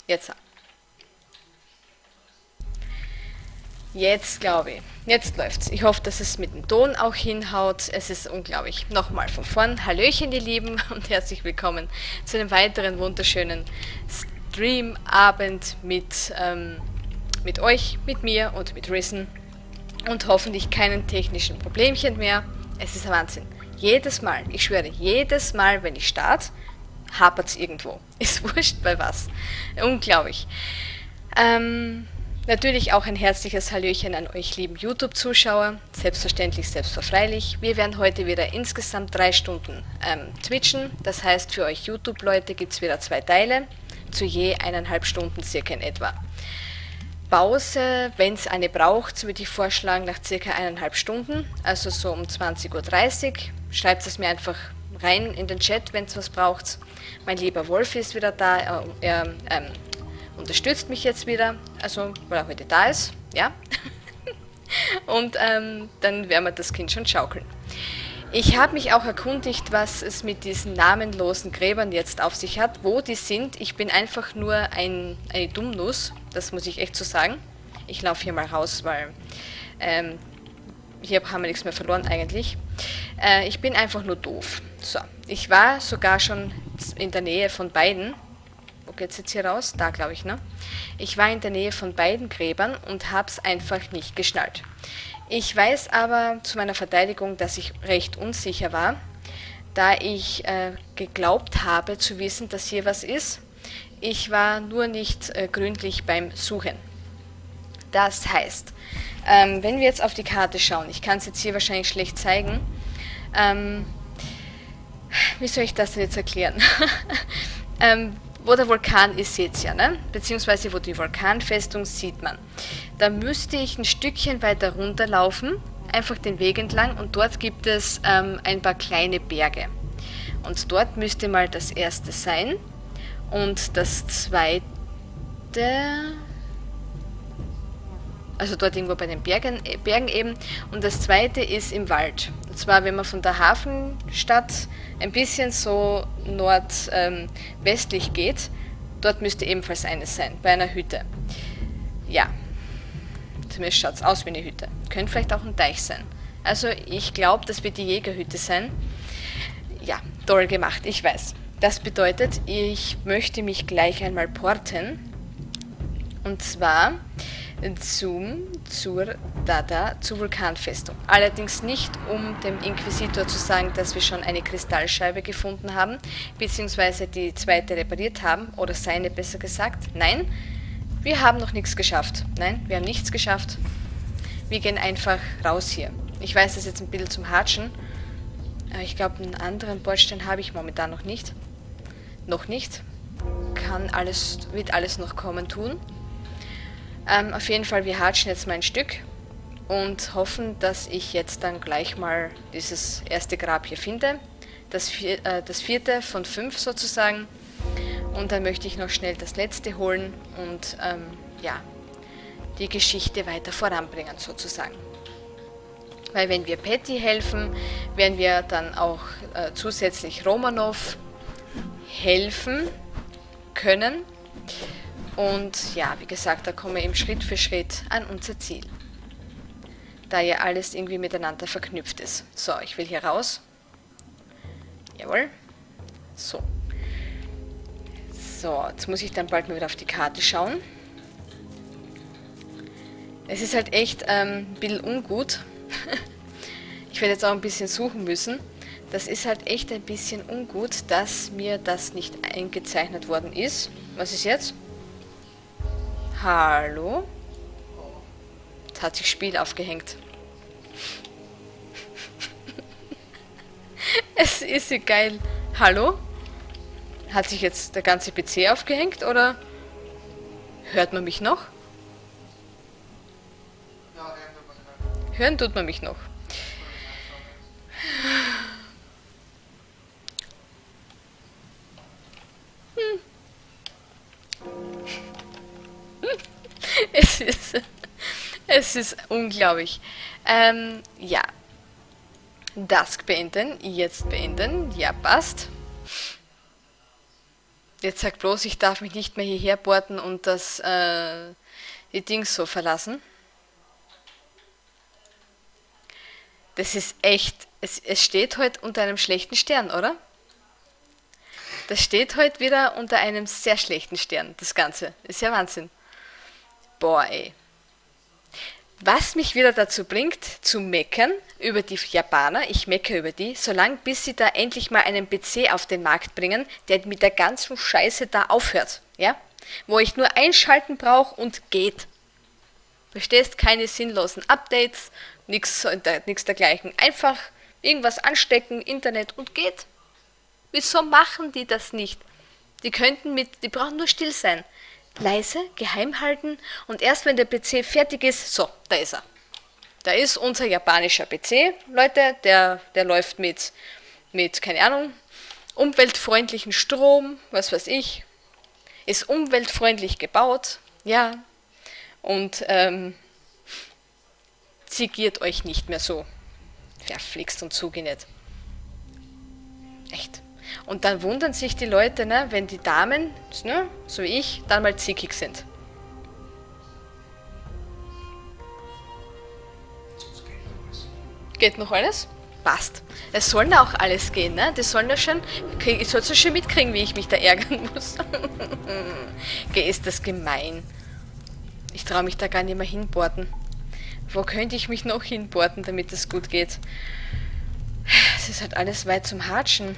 Jetzt. Jetzt glaube ich. Jetzt läuft's. Ich hoffe, dass es mit dem Ton auch hinhaut. Es ist unglaublich. Nochmal von vorn. Hallöchen, ihr Lieben, und herzlich willkommen zu einem weiteren wunderschönen Streamabend mit euch, mit mir und mit Risen. Und hoffentlich keinen technischen Problemchen mehr. Es ist ein Wahnsinn. Jedes Mal, ich schwöre, jedes Mal, wenn ich starte, hapert es irgendwo. Ist wurscht bei was. Unglaublich. Natürlich auch ein herzliches Hallöchen an euch lieben YouTube-Zuschauer. Selbstverständlich, selbstverfreilich. Wir werden heute wieder insgesamt 3 Stunden twitchen. Das heißt, für euch YouTube-Leute gibt es wieder 2 Teile, zu je 1,5 Stunden circa in etwa. Pause, wenn es eine braucht, würde ich vorschlagen, nach circa 1,5 Stunden, also so um 20:30 Uhr. Schreibt es mir einfach rein in den Chat, wenn es was braucht. Mein lieber Wolf ist wieder da, er unterstützt mich jetzt wieder, also weil er heute da ist, ja. Und dann werden wir das Kind schon schaukeln. Ich habe mich auch erkundigt, was es mit diesen namenlosen Gräbern jetzt auf sich hat, wo die sind. Ich bin einfach nur eine Dummnuss, das muss ich echt so sagen. Ich laufe hier mal raus, weil hier haben wir nichts mehr verloren eigentlich. Ich bin einfach nur doof. So, ich war sogar schon in der Nähe von beiden. Wo geht's jetzt hier raus? Da, glaube ich, ne? Ich war in der Nähe von beiden Gräbern und habe es einfach nicht geschnallt. Ich weiß aber zu meiner Verteidigung, dass ich recht unsicher war, da ich geglaubt habe zu wissen, dass hier was ist. Ich war nur nicht gründlich beim Suchen. Das heißt, wenn wir jetzt auf die Karte schauen, ich kann es jetzt hier wahrscheinlich schlecht zeigen, wie soll ich das denn jetzt erklären? Wo der Vulkan ist, seht ihr, ne? Beziehungsweise wo die Vulkanfestung sieht man. Da müsste ich ein Stückchen weiter runterlaufen, einfach den Weg entlang, und dort gibt es ein paar kleine Berge. Und dort müsste mal das erste sein und das zweite, also dort irgendwo bei den Bergen eben, und das zweite ist im Wald. Und zwar, wenn man von der Hafenstadt ein bisschen so nordwestlich geht, dort müsste ebenfalls eines sein, bei einer Hütte. Ja, zumindest schaut es aus wie eine Hütte. Könnte vielleicht auch ein Teich sein. Also ich glaube, das wird die Jägerhütte sein. Ja, toll gemacht, ich weiß. Das bedeutet, ich möchte mich gleich einmal porten. Und zwar zur Vulkanfestung. Allerdings nicht, um dem Inquisitor zu sagen, dass wir schon eine Kristallscheibe gefunden haben, beziehungsweise die zweite repariert haben, oder seine besser gesagt. Nein, wir haben noch nichts geschafft. Nein, wir haben nichts geschafft. Wir gehen einfach raus hier. Ich weiß, das ist jetzt ein bisschen zum Hatschen, aber ich glaube, einen anderen Bordstein habe ich momentan noch nicht. Noch nicht. Wird alles noch kommen tun. Auf jeden Fall, wir hatschen jetzt mal ein Stück und hoffen, dass ich jetzt dann gleich mal dieses erste Grab hier finde. Das 4. von 5 sozusagen. Und dann möchte ich noch schnell das letzte holen und ja, die Geschichte weiter voranbringen sozusagen. Weil wenn wir Patty helfen, werden wir dann auch zusätzlich Romanov helfen können. Und ja, wie gesagt, da kommen wir eben Schritt für Schritt an unser Ziel. Da ja alles irgendwie miteinander verknüpft ist. So, ich will hier raus. Jawohl. So. So, jetzt muss ich dann bald mal wieder auf die Karte schauen. Es ist halt echt ein bisschen ungut. Ich werde jetzt auch ein bisschen suchen müssen. Das ist halt echt ein bisschen ungut, dass mir das nicht eingezeichnet worden ist. Was ist jetzt? Hallo? Jetzt hat sich Spiel aufgehängt. Es ist so geil. Hallo? Hat sich jetzt der ganze PC aufgehängt oder hört man mich noch? Hören tut man mich noch. Es ist unglaublich. Ja. Dusk beenden. Jetzt beenden. Ja, passt. Jetzt sag bloß, ich darf mich nicht mehr hierher porten und die Dings so verlassen. Das ist echt, es steht heute unter einem schlechten Stern, oder? Das steht heute wieder unter einem sehr schlechten Stern, das Ganze. Ist ja Wahnsinn. Boah, ey. Was mich wieder dazu bringt, zu meckern über die Japaner, ich meckere über die, solange bis sie da endlich mal einen PC auf den Markt bringen, der mit der ganzen Scheiße da aufhört, ja? Wo ich nur einschalten brauche und geht. Verstehst? Keine sinnlosen Updates, nichts dergleichen. Einfach irgendwas anstecken, Internet und geht. Wieso machen die das nicht? Die brauchen nur still sein. Leise, geheim halten und erst wenn der PC fertig ist, so, da ist er. Da ist unser japanischer PC, Leute, der läuft mit, keine Ahnung, umweltfreundlichen Strom, was weiß ich, ist umweltfreundlich gebaut, ja, und zigiert euch nicht mehr so. Verflixt und zugenäht. Echt. Und dann wundern sich die Leute, ne, wenn die Damen, ne, so wie ich, dann mal zickig sind. Geht noch alles? Passt. Es soll da auch alles gehen, ne? Das sollen da schon, ich soll schon mitkriegen, wie ich mich da ärgern muss. Ist das gemein. Ich traue mich da gar nicht mehr hinporten. Wo könnte ich mich noch hinporten, damit es gut geht? Es ist halt alles weit zum Hatschen.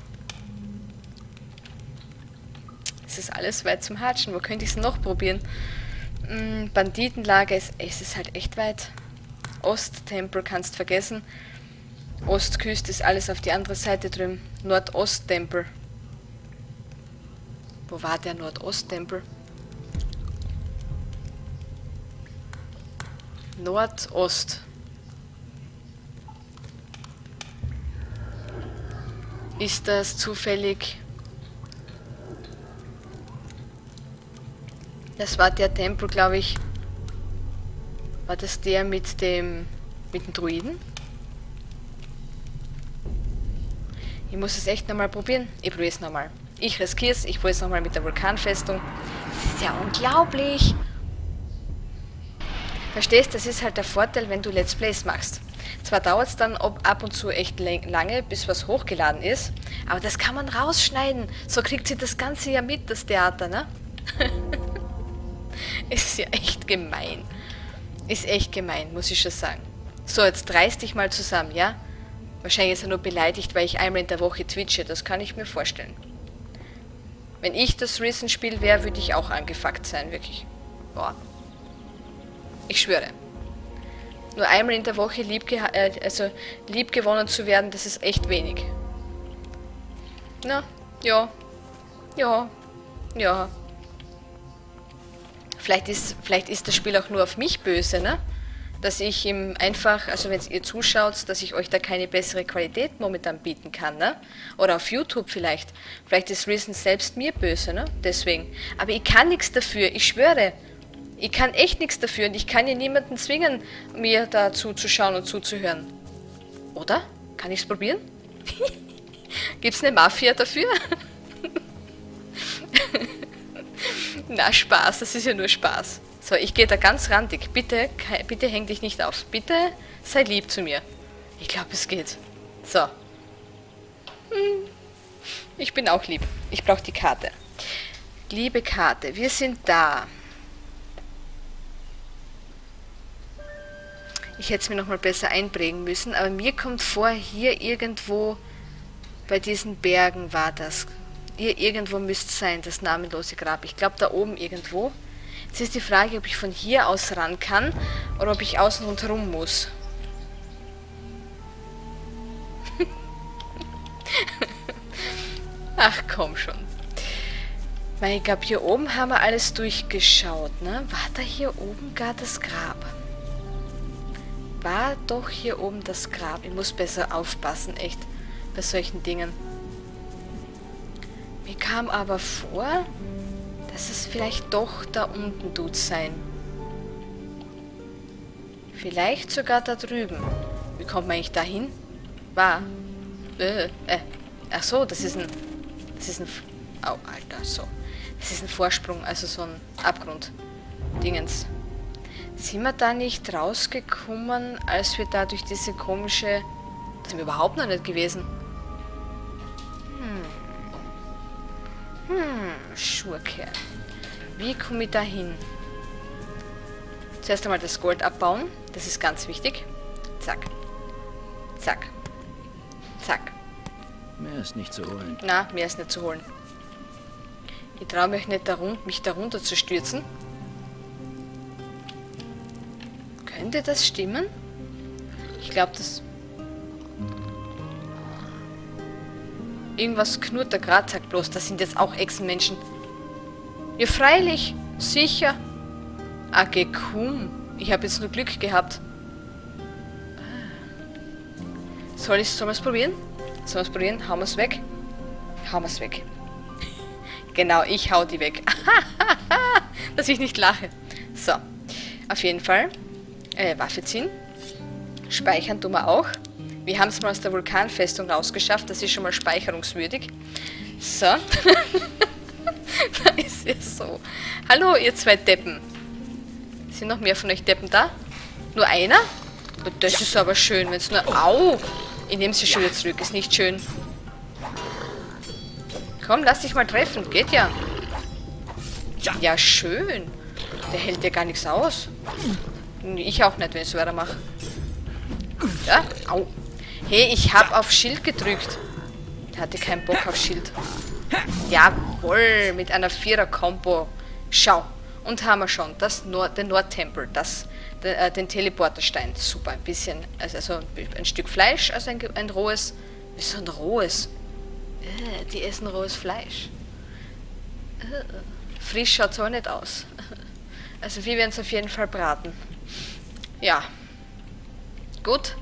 Es ist alles weit zum Hatschen. Wo könnte ich es noch probieren? Banditenlager es ist halt echt weit. Osttempel kannst vergessen. Ostküste ist alles auf die andere Seite drüben. Nordosttempel. Wo war der Nordosttempel? Nordost. Ist das zufällig... Das war der Tempel, glaube ich. War das der mit dem Druiden? Ich muss es echt nochmal probieren. Ich probiere es nochmal. Ich riskiere es. Ich probiere es nochmal mit der Vulkanfestung. Das ist ja unglaublich. Verstehst, das ist halt der Vorteil, wenn du Let's Plays machst. Zwar dauert es dann ab und zu echt lange, bis was hochgeladen ist, aber das kann man rausschneiden. So kriegt sie das Ganze ja mit, das Theater, ne? Ist ja echt gemein. Ist echt gemein, muss ich schon sagen. So, jetzt reiß dich mal zusammen, ja? Wahrscheinlich ist er nur beleidigt, weil ich einmal in der Woche twitche, das kann ich mir vorstellen. Wenn ich das Risen-Spiel wäre, würde ich auch angefuckt sein, wirklich. Boah. Ich schwöre. Nur einmal in der Woche liebgewonnen zu werden, das ist echt wenig. Na, ja. Ja. Ja. Vielleicht ist das Spiel auch nur auf mich böse, ne? Dass ich ihm einfach, also wenn ihr zuschaut, dass ich euch da keine bessere Qualität momentan bieten kann, ne? Oder auf YouTube vielleicht. Vielleicht ist Risen selbst mir böse, ne? Deswegen. Aber ich kann nichts dafür, ich schwöre. Ich kann echt nichts dafür und ich kann ja niemanden zwingen, mir da zuzuschauen und zuzuhören. Oder? Kann ich es probieren? Gibt's eine Mafia dafür? Na, Spaß, das ist ja nur Spaß. So, ich gehe da ganz randig. Bitte häng dich nicht auf. Bitte sei lieb zu mir. Ich glaube, es geht. So. Ich bin auch lieb. Ich brauche die Karte. Liebe Karte, wir sind da. Ich hätte es mir nochmal besser einprägen müssen, aber mir kommt vor, hier irgendwo bei diesen Bergen war das. Hier irgendwo müsste es sein, das namenlose Grab. Ich glaube, da oben irgendwo. Jetzt ist die Frage, ob ich von hier aus ran kann oder ob ich außen rundherum muss. Ach, komm schon. Weil ich glaube, hier oben haben wir alles durchgeschaut, ne? War da hier oben gar das Grab? War doch hier oben das Grab. Ich muss besser aufpassen, echt, bei solchen Dingen. Mir kam aber vor, dass es vielleicht doch da unten tut sein. Vielleicht sogar da drüben. Wie kommt man eigentlich da hin? Ach so, das ist ein Au, Alter, so. Das ist ein Vorsprung, also so ein Abgrund-Dingens. Sind wir da nicht rausgekommen, als wir da durch diese komische... Das sind wir überhaupt noch nicht gewesen. Schurke. Wie komme ich da hin? Zuerst einmal das Gold abbauen. Das ist ganz wichtig. Zack. Zack. Zack. Mehr ist nicht zu holen. Na, mehr ist nicht zu holen. Ich traue mich nicht, mich darunter zu stürzen. Könnte das stimmen? Ich glaube, das... Irgendwas knurrt da gerade, sagt bloß, das sind jetzt auch Echsenmenschen. Ja, freilich. Sicher. Ah, komm. Ich habe jetzt nur Glück gehabt. Sollen wir es probieren? Sollen wir es probieren? Hauen wir es weg? Hauen wir es weg. Genau, ich hau die weg. Dass ich nicht lache. So. Auf jeden Fall. Waffe ziehen. Speichern tun wir auch. Wir haben es mal aus der Vulkanfestung rausgeschafft. Das ist schon mal speicherungswürdig. So. Da ist es so. Hallo, ihr zwei Deppen. Sind noch mehr von euch Deppen da? Nur einer? Das ist aber schön, wenn es nur... Au! Ich nehme sie schon wieder zurück. Ist nicht schön. Komm, lass dich mal treffen. Geht ja. Ja, schön. Der hält ja gar nichts aus. Ich auch nicht, wenn ich es weitermache. Ja? Au. Hey, ich habe auf Schild gedrückt. Der hatte keinen Bock auf Schild. Jawohl, mit einer 4er-Kombo. Schau. Und haben wir schon den Nordtempel, den Teleporterstein. Super, ein bisschen, also ein Stück Fleisch, also ein rohes. Wieso ein rohes? Die essen rohes Fleisch. Frisch schaut es auch nicht aus. Also wir werden es auf jeden Fall braten. Ja. Gut.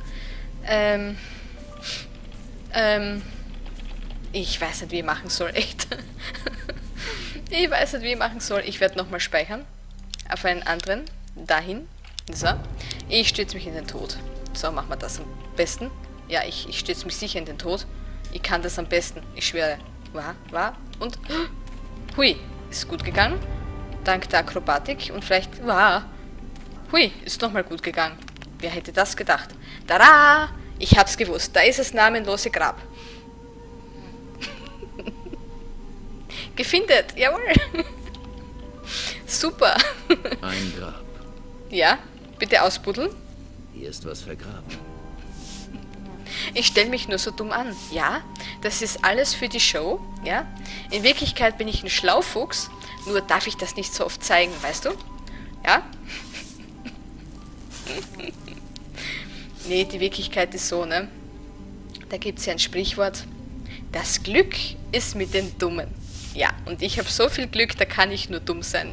Ich weiß nicht, wie ich machen soll, echt. Ich weiß nicht, wie ich machen soll. Ich werde nochmal speichern. Auf einen anderen. Dahin. So. Ich stürze mich in den Tod. So, machen wir das am besten. Ja, ich stürze mich sicher in den Tod. Ich kann das am besten. Ich schwöre. War. Und... Hui. Ist gut gegangen. Dank der Akrobatik. Und vielleicht... Hui. Ist nochmal gut gegangen. Wer hätte das gedacht? Tada! Ich hab's gewusst. Da ist das namenlose Grab. Gefindet. Jawohl. Super. Ein Grab. Ja, bitte ausbuddeln. Hier ist was vergraben. Ich stelle mich nur so dumm an. Ja, das ist alles für die Show. Ja, in Wirklichkeit bin ich ein Schlaufuchs. Nur darf ich das nicht so oft zeigen, weißt du? Ja? Nee, die Wirklichkeit ist so, ne? Da gibt es ja ein Sprichwort. Das Glück ist mit den Dummen. Ja, und ich habe so viel Glück, da kann ich nur dumm sein.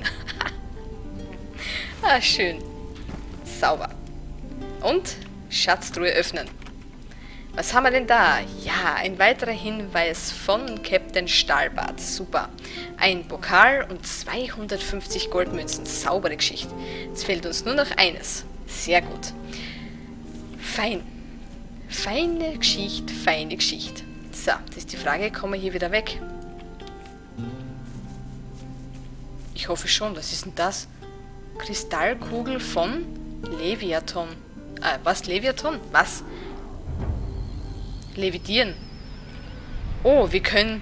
Ah, schön. Sauber. Und Schatztruhe öffnen. Was haben wir denn da? Ja, ein weiterer Hinweis von Captain Stahlbart. Super. Ein Pokal und 250 Goldmünzen. Saubere Geschichte. Jetzt fehlt uns nur noch eines. Sehr gut. Fein. Feine Geschichte, feine Geschichte. So, das ist die Frage, kommen wir hier wieder weg? Ich hoffe schon, was ist denn das? Kristallkugel von Leviathan. Was? Leviathan? Was? Levitieren. Oh, wir können...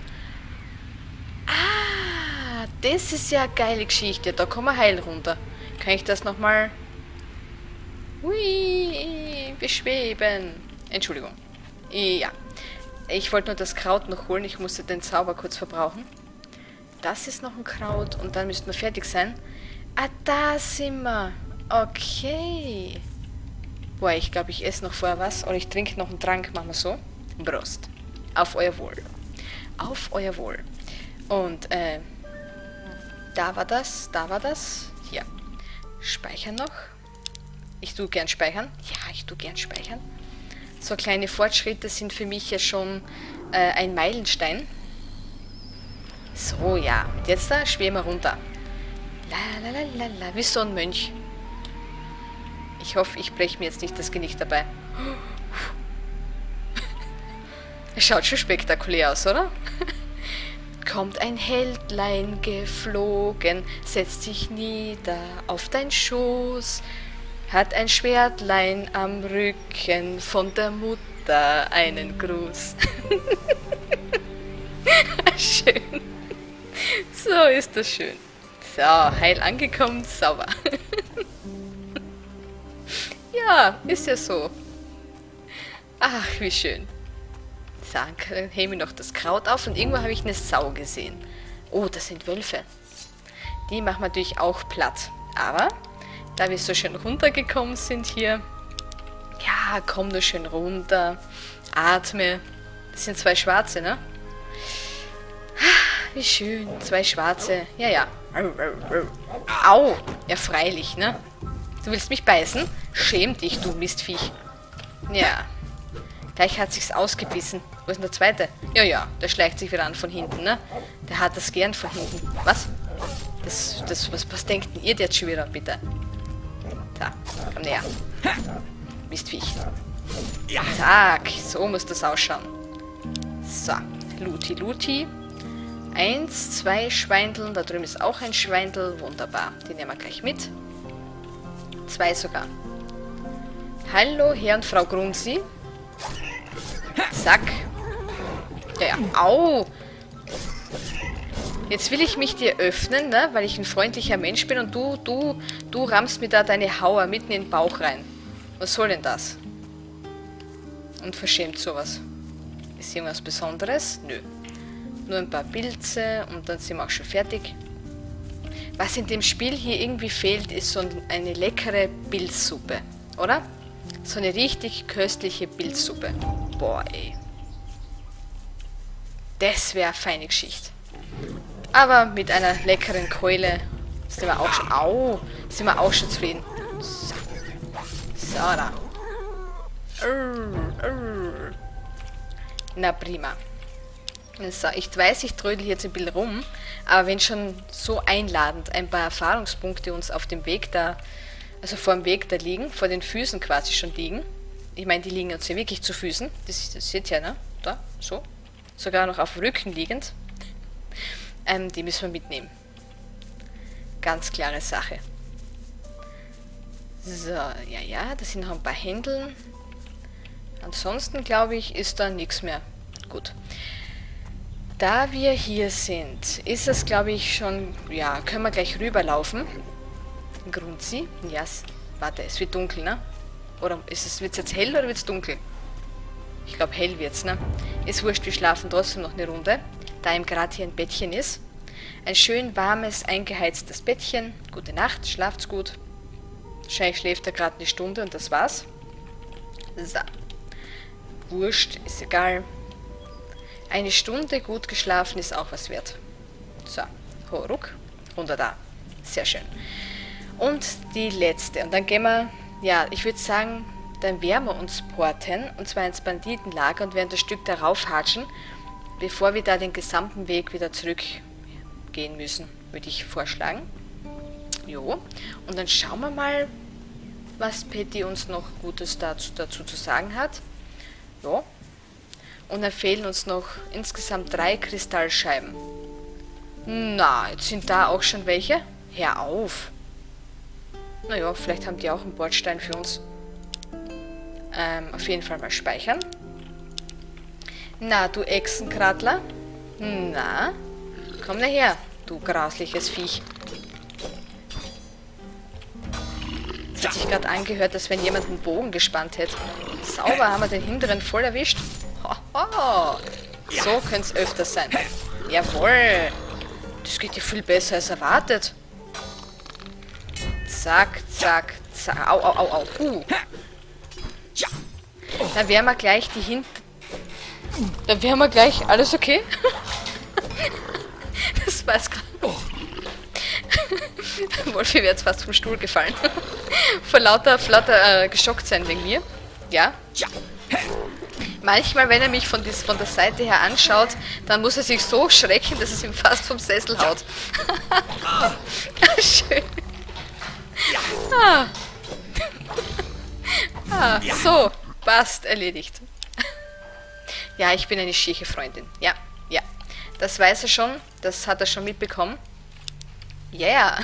Ah, das ist ja eine geile Geschichte. Da kommen wir heil runter. Kann ich das nochmal... Hui, beschweben. Entschuldigung. Ja. Ich wollte nur das Kraut noch holen. Ich musste den Zauber kurz verbrauchen. Das ist noch ein Kraut. Und dann müssten wir fertig sein. Ah, da sind wir. Okay. Boah, ich glaube, ich esse noch vorher was. Oder ich trinke noch einen Trank. Machen wir so. Prost. Auf euer Wohl. Auf euer Wohl. Und, da war das. Da war das. Hier. Speichern noch. Ich tue gern speichern. Ja, ich tue gern speichern. So kleine Fortschritte sind für mich ja schon ein Meilenstein. So, ja. Und jetzt da schweben wir runter. La la la la la. Wie so ein Mönch. Ich hoffe, ich breche mir jetzt nicht das Genick dabei. Es schaut schon spektakulär aus, oder? Kommt ein Heldlein geflogen, setzt sich nieder auf dein Schoß, hat ein Schwertlein am Rücken, von der Mutter einen Gruß. Schön. So ist das schön. So, heil angekommen, sauber. Ja, ist ja so. Ach, wie schön. So, dann hebe ich noch das Kraut auf und irgendwo habe ich eine Sau gesehen. Oh, das sind Wölfe. Die machen wir natürlich auch platt. Aber, da wir so schön runtergekommen sind hier, ja, komm nur schön runter, atme. Das sind 2 Schwarze, ne? Wie schön, 2 Schwarze. Ja, ja. Au, ja freilich, ne? Du willst mich beißen? Schäm dich, du Mistviech. Ja. Gleich hat sich's ausgebissen. Wo ist denn der zweite? Ja, ja, der schleicht sich wieder an von hinten, ne? Der hat das gern von hinten. Was? Was denkt denn ihr jetzt schon wieder, bitte? Da, komm näher. Mistviech. Zack, so muss das ausschauen. So, Luti, Luti. 1, 2 Schweindeln, da drüben ist auch ein Schweindel. Wunderbar, die nehmen wir gleich mit. 2 sogar. Hallo, Herr und Frau Grunzi. Zack. Ja, ja. Au! Jetzt will ich mich dir öffnen, ne? Weil ich ein freundlicher Mensch bin und du rammst mir da deine Hauer mitten in den Bauch rein. Was soll denn das? Unverschämt sowas. Ist irgendwas Besonderes? Nö. Nur ein paar Pilze und dann sind wir auch schon fertig. Was in dem Spiel hier irgendwie fehlt, ist so eine leckere Pilzsuppe, oder? So eine richtig köstliche Pilzsuppe. Boah, ey. Das wäre eine feine Geschichte. Aber mit einer leckeren Keule sind wir auch schon... Au! Sind wir auch schon zufrieden. So, so da. Na prima. So, ich weiß, ich trödel jetzt ein bisschen rum, aber wenn schon so einladend ein paar Erfahrungspunkte uns auf dem Weg da, also vor dem Weg da liegen, vor den Füßen quasi schon liegen. Ich meine, die liegen uns ja wirklich zu Füßen. Das seht ihr, ne? Da, so. Sogar noch auf dem Rücken liegend. Die müssen wir mitnehmen. Ganz klare Sache. So, ja, ja, da sind noch ein paar Händeln. Ansonsten, glaube ich, ist da nichts mehr. Gut. Da wir hier sind, ist es, glaube ich, schon... Ja, können wir gleich rüberlaufen. Grunzi. Ja, warte, es wird dunkel, ne? Oder wird es jetzt hell oder wird es dunkel? Ich glaube, hell wird's, ne? Ist wurscht, wir schlafen trotzdem noch eine Runde, da ihm gerade hier ein Bettchen ist. Ein schön warmes, eingeheiztes Bettchen. Gute Nacht, schlaft's gut. Wahrscheinlich schläft er gerade eine Stunde und das war's. So. Wurscht, ist egal. Eine Stunde gut geschlafen ist auch was wert. So, ruck, runter da. Sehr schön. Und die letzte. Und dann gehen wir, ja, ich würde sagen, dann werden wir uns porten, und zwar ins Banditenlager und werden das Stück darauf hatschen, bevor wir da den gesamten Weg wieder zurückgehen müssen, würde ich vorschlagen. Jo, und dann schauen wir mal, was Patty uns noch Gutes dazu zu sagen hat. Jo. Und dann fehlen uns noch insgesamt 3 Kristallscheiben. Na, jetzt sind da auch schon welche. Hör auf. Naja, vielleicht haben die auch einen Bordstein für uns. Auf jeden Fall mal speichern. Na, du Echsenkratler. Na, komm daher, du grausliches Viech. Es hat sich gerade angehört, als wenn jemand einen Bogen gespannt hätte. Sauber, haben wir den hinteren voll erwischt. Hoho. So könnte es öfters sein. Jawohl. Das geht ja viel besser als erwartet. Zack, zack, zack. Au, au, au, au. Dann werden wir gleich Dann werden wir gleich... Alles okay? Das war's gerade. Wolfi wäre jetzt fast vom Stuhl gefallen. Vor lauter geschockt sein wegen mir. Ja. Manchmal, wenn er mich von der Seite her anschaut, dann muss er sich so schrecken, dass es ihm fast vom Sessel haut. Schön. So, passt, erledigt. Ja, ich bin eine schiefe Freundin. Ja, ja. Das weiß er schon. Das hat er schon mitbekommen. Yeah.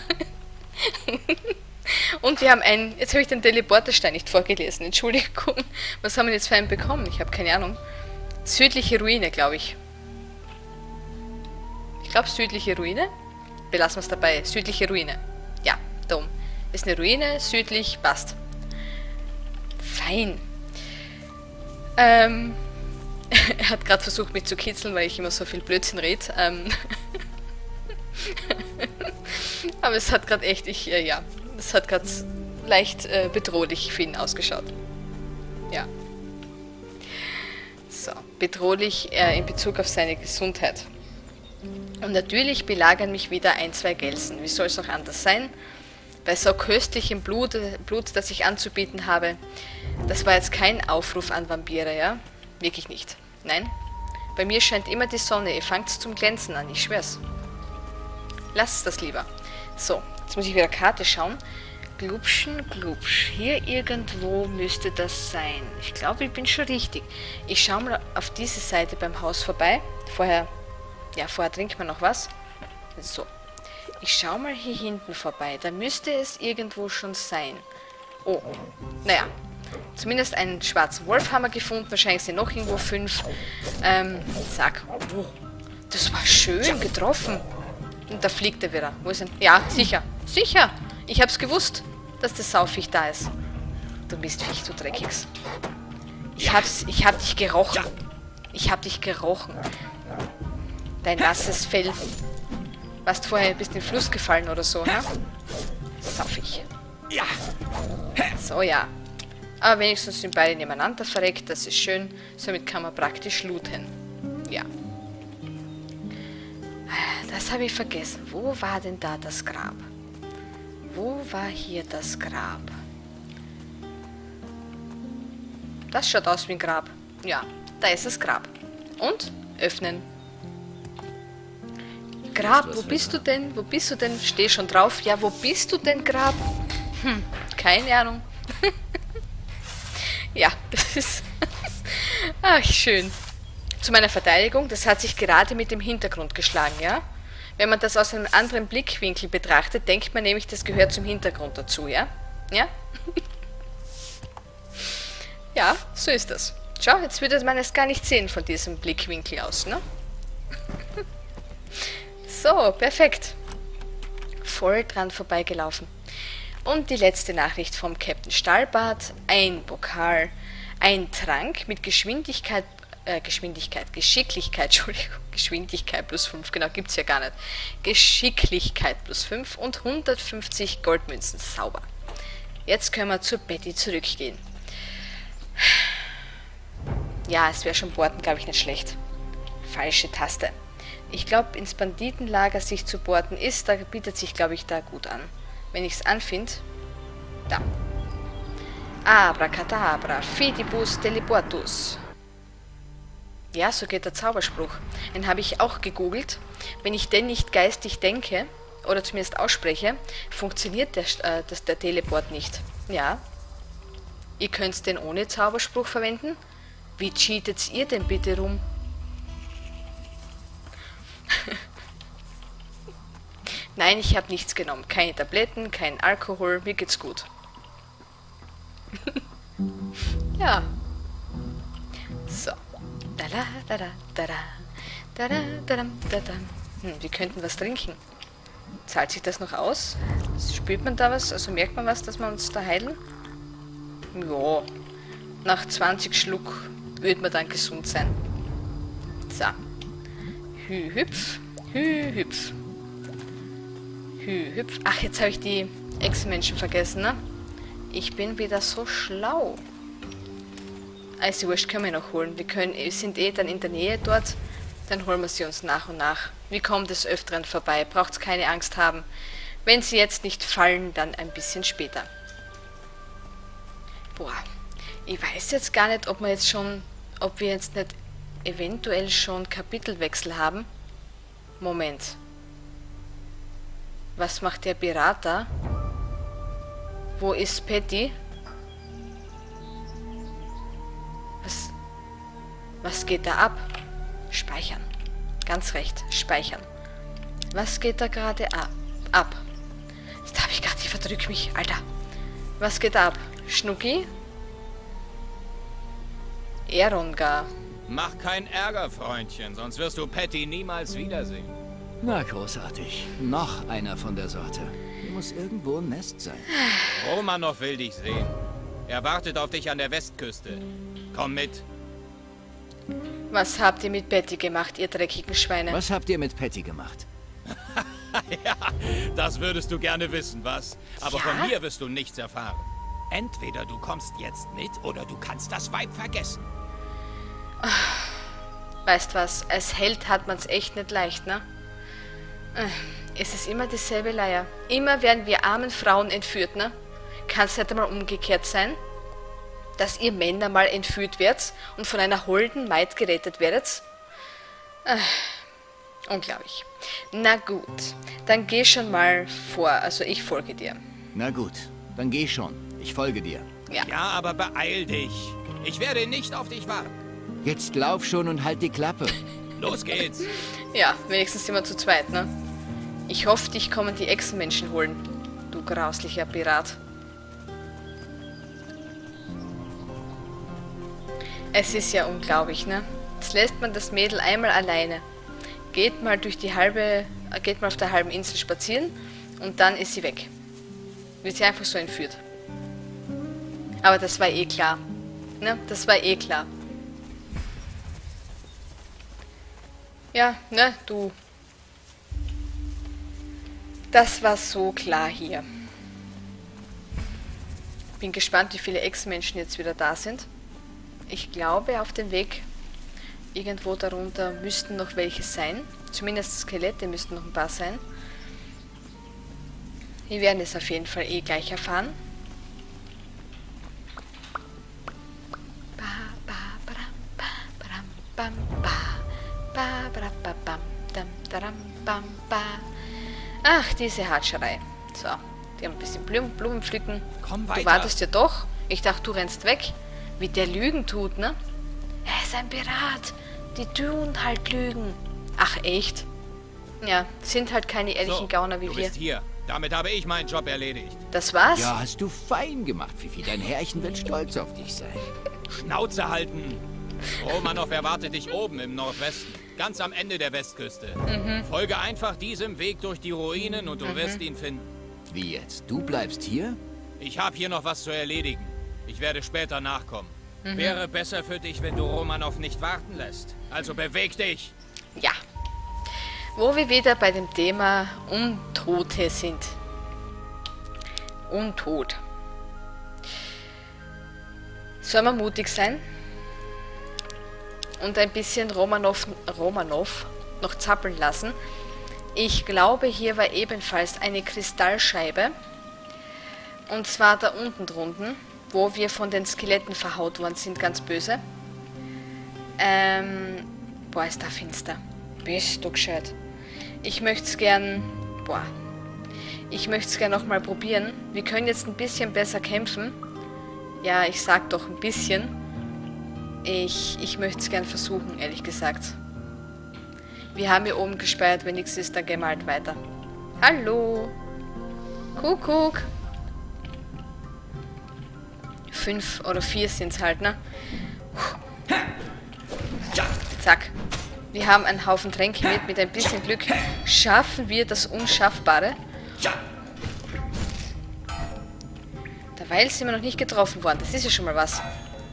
Und wir haben einen... Jetzt habe ich den Teleporterstein nicht vorgelesen. Entschuldigung. Was haben wir jetzt für einen bekommen? Ich habe keine Ahnung. Südliche Ruine, glaube ich. Ich glaube, südliche Ruine. Belassen wir es dabei. Südliche Ruine. Ja, da oben. Ist eine Ruine. Südlich. Passt. Fein. Er hat gerade versucht, mich zu kitzeln, weil ich immer so viel Blödsinn rede. Aber es hat gerade echt, ja, es hat gerade leicht bedrohlich für ihn ausgeschaut. Ja. So, bedrohlich in Bezug auf seine Gesundheit. Und natürlich belagern mich wieder ein, zwei Gelsen. Wie soll es auch anders sein? Bei so köstlichem Blut, das ich anzubieten habe, das war jetzt kein Aufruf an Vampire, ja? Wirklich nicht. Nein. Bei mir scheint immer die Sonne. Ihr fangt zum Glänzen an, ich schwör's. Lasst das lieber. So, jetzt muss ich wieder Karte schauen. Glubschen, glubsch. Hier irgendwo müsste das sein. Ich glaube, ich bin schon richtig. Ich schaue mal auf diese Seite beim Haus vorbei. Vorher trinkt man noch was. So. Ich schaue mal hier hinten vorbei. Da müsste es irgendwo schon sein. Oh, naja. Zumindest einen schwarzen Wolf haben wir gefunden. Wahrscheinlich sind noch irgendwo 5. Zack. Oh, das war schön getroffen. Und da fliegt er wieder. Wo ist er? Ja, sicher. Sicher. Ich hab's gewusst, dass das Saufisch da ist. Du Mistviech, du Dreckigs. Ich hab dich gerochen. Ich hab dich gerochen. Dein nasses Fell. Warst vorher bis in den Fluss gefallen oder so, ne? Saufisch. Ja. So, ja. Aber wenigstens sind beide nebeneinander verreckt. Das ist schön. Somit kann man praktisch looten. Ja. Das habe ich vergessen. Wo war denn da das Grab? Wo war hier das Grab? Das schaut aus wie ein Grab. Ja, da ist das Grab. Und? Öffnen. Grab, wo bist du denn? Wo bist du denn? Steh schon drauf. Ja, wo bist du denn, Grab? Keine Ahnung. Ja, das ist... Ach, schön. Zu meiner Verteidigung, das hat sich gerade mit dem Hintergrund geschlagen, ja? Wenn man das aus einem anderen Blickwinkel betrachtet, denkt man nämlich, das gehört zum Hintergrund dazu, ja? Ja? Ja, so ist das. Schau, jetzt würde man es gar nicht sehen von diesem Blickwinkel aus, ne? So, perfekt. Voll dran vorbeigelaufen. Und die letzte Nachricht vom Captain Stahlbart. Ein Pokal, ein Trank mit Geschicklichkeit plus 5, genau, gibt's ja gar nicht. Geschicklichkeit plus 5 und 150 Goldmünzen, sauber. Jetzt können wir zu Betty zurückgehen. Ja, es wäre schon Borten, glaube ich, nicht schlecht. Falsche Taste. Ich glaube, ins Banditenlager sich zu borten ist, da bietet sich, glaube ich, da gut an. Wenn ich es anfinde, da. Abracadabra, Fidibus Teleportus. Ja, so geht der Zauberspruch. Den habe ich auch gegoogelt. Wenn ich den nicht geistig denke, oder zumindest ausspreche, funktioniert der Teleport nicht. Ja. Ihr könnt den ohne Zauberspruch verwenden. Wie cheatet ihr denn bitte rum? Nein, ich habe nichts genommen. Keine Tabletten, kein Alkohol. Mir geht's gut. Ja. So. Wir könnten was trinken. Zahlt sich das noch aus? Spürt man da was? Also merkt man was, dass wir uns da heilen? Ja. Nach 20 Schluck wird man dann gesund sein. So. Hü-hüpf. Hü-hüpf. Hü-hüpf. Ach, jetzt habe ich die Ex-Menschen vergessen, ne? Ich bin wieder so schlau. Also wurscht, können wir noch holen. Wir sind eh dann in der Nähe dort. Dann holen wir sie uns nach und nach. Wir kommen des Öfteren vorbei. Braucht's keine Angst haben. Wenn sie jetzt nicht fallen, dann ein bisschen später. Boah. Ich weiß jetzt gar nicht, ob wir jetzt nicht eventuell schon Kapitelwechsel haben. Moment. Was macht der Berater? Wo ist Patty? Was geht da ab? Speichern. ganz recht. Speichern. Was geht da gerade ab? Jetzt habe ich gerade, ich verdrück mich, Alter. Was geht ab? Schnucki? Erongar. Mach keinen Ärger, Freundchen, sonst wirst du Patty niemals wiedersehen. Na, großartig. Noch einer von der Sorte. Hier muss irgendwo ein Nest sein. Romanov will dich sehen. Er wartet auf dich an der Westküste. Komm mit. Was habt ihr mit Betty gemacht, ihr dreckigen Schweine? Was habt ihr mit Patty gemacht? Ja, das würdest du gerne wissen, was? Aber Ja? von mir wirst du nichts erfahren. Entweder du kommst jetzt mit, oder du kannst das Weib vergessen. Weißt was, als Held hat man's echt nicht leicht, ne? Es ist immer dieselbe Leier. Immer werden wir armen Frauen entführt, ne? Kann's nicht einmal umgekehrt sein? Dass ihr Männer mal entführt werdet und von einer holden Maid gerettet werdet? Unglaublich. Na gut, dann geh schon mal vor, also ich folge dir. Na gut, dann geh schon. Ich folge dir. Ja. Ja, aber beeil dich. Ich werde nicht auf dich warten. Jetzt lauf schon und halt die Klappe. Los geht's. Ja, wenigstens sind wir zu zweit, ne? Ich hoffe, dich kommen die Echsenmenschen holen, du grauslicher Pirat. Es ist ja unglaublich, ne? Jetzt lässt man das Mädel einmal alleine. Geht mal auf der halben Insel spazieren und dann ist sie weg. Wird sie einfach so entführt. Aber das war eh klar. Ne? Das war eh klar. Ja, ne, du. Das war so klar hier. Bin gespannt, wie viele Ex-Menschen jetzt wieder da sind. Ich glaube, auf dem Weg irgendwo darunter müssten noch welche sein. Zumindest Skelette müssten noch ein paar sein. Wir werden es auf jeden Fall eh gleich erfahren. Ach, diese Hatscherei. So, die haben ein bisschen Blumen pflücken. Komm Du weiter. wartest ja doch. Ich dachte, du rennst weg. Wie der Lügen tut, ne? Er ist ein Pirat. Die tun halt Lügen. Ach, echt? Ja, sind halt keine ehrlichen Gauner wie du wir. bist hier. Damit habe ich meinen Job erledigt. Das war's? Ja, hast du fein gemacht, Fifi. Dein Herrchen wird stolz auf dich sein. Schnauze halten. Romanov erwartet dich oben im Nordwesten. Ganz am Ende der Westküste. Folge einfach diesem Weg durch die Ruinen und du wirst ihn finden. Wie jetzt? Du bleibst hier? Ich habe hier noch was zu erledigen. Ich werde später nachkommen. Wäre besser für dich, wenn du Romanov nicht warten lässt. Also beweg dich. Ja. Wo wir wieder bei dem Thema Untote sind. Untot. Soll man mutig sein? Und ein bisschen Romanov noch zappeln lassen. Ich glaube, hier war ebenfalls eine Kristallscheibe. Und zwar da unten drunten, wo wir von den Skeletten verhaut worden sind, ganz böse. Boah, ist da finster. Bist du gescheit. Ich möchte es gern... Boah. Ich möchte es gern nochmal probieren. Wir können jetzt ein bisschen besser kämpfen. Ja, ich sag doch ein bisschen. Ich möchte es gern versuchen, ehrlich gesagt. Wir haben hier oben gespeichert, wenn nichts ist, dann gehen wir halt weiter. Hallo. Kuckuck. 5 oder 4 sind es halt, ne? Zack. Wir haben einen Haufen Tränke mit ein bisschen Glück schaffen wir das Unschaffbare. Derweil sind wir noch nicht getroffen worden, das ist ja schon mal was.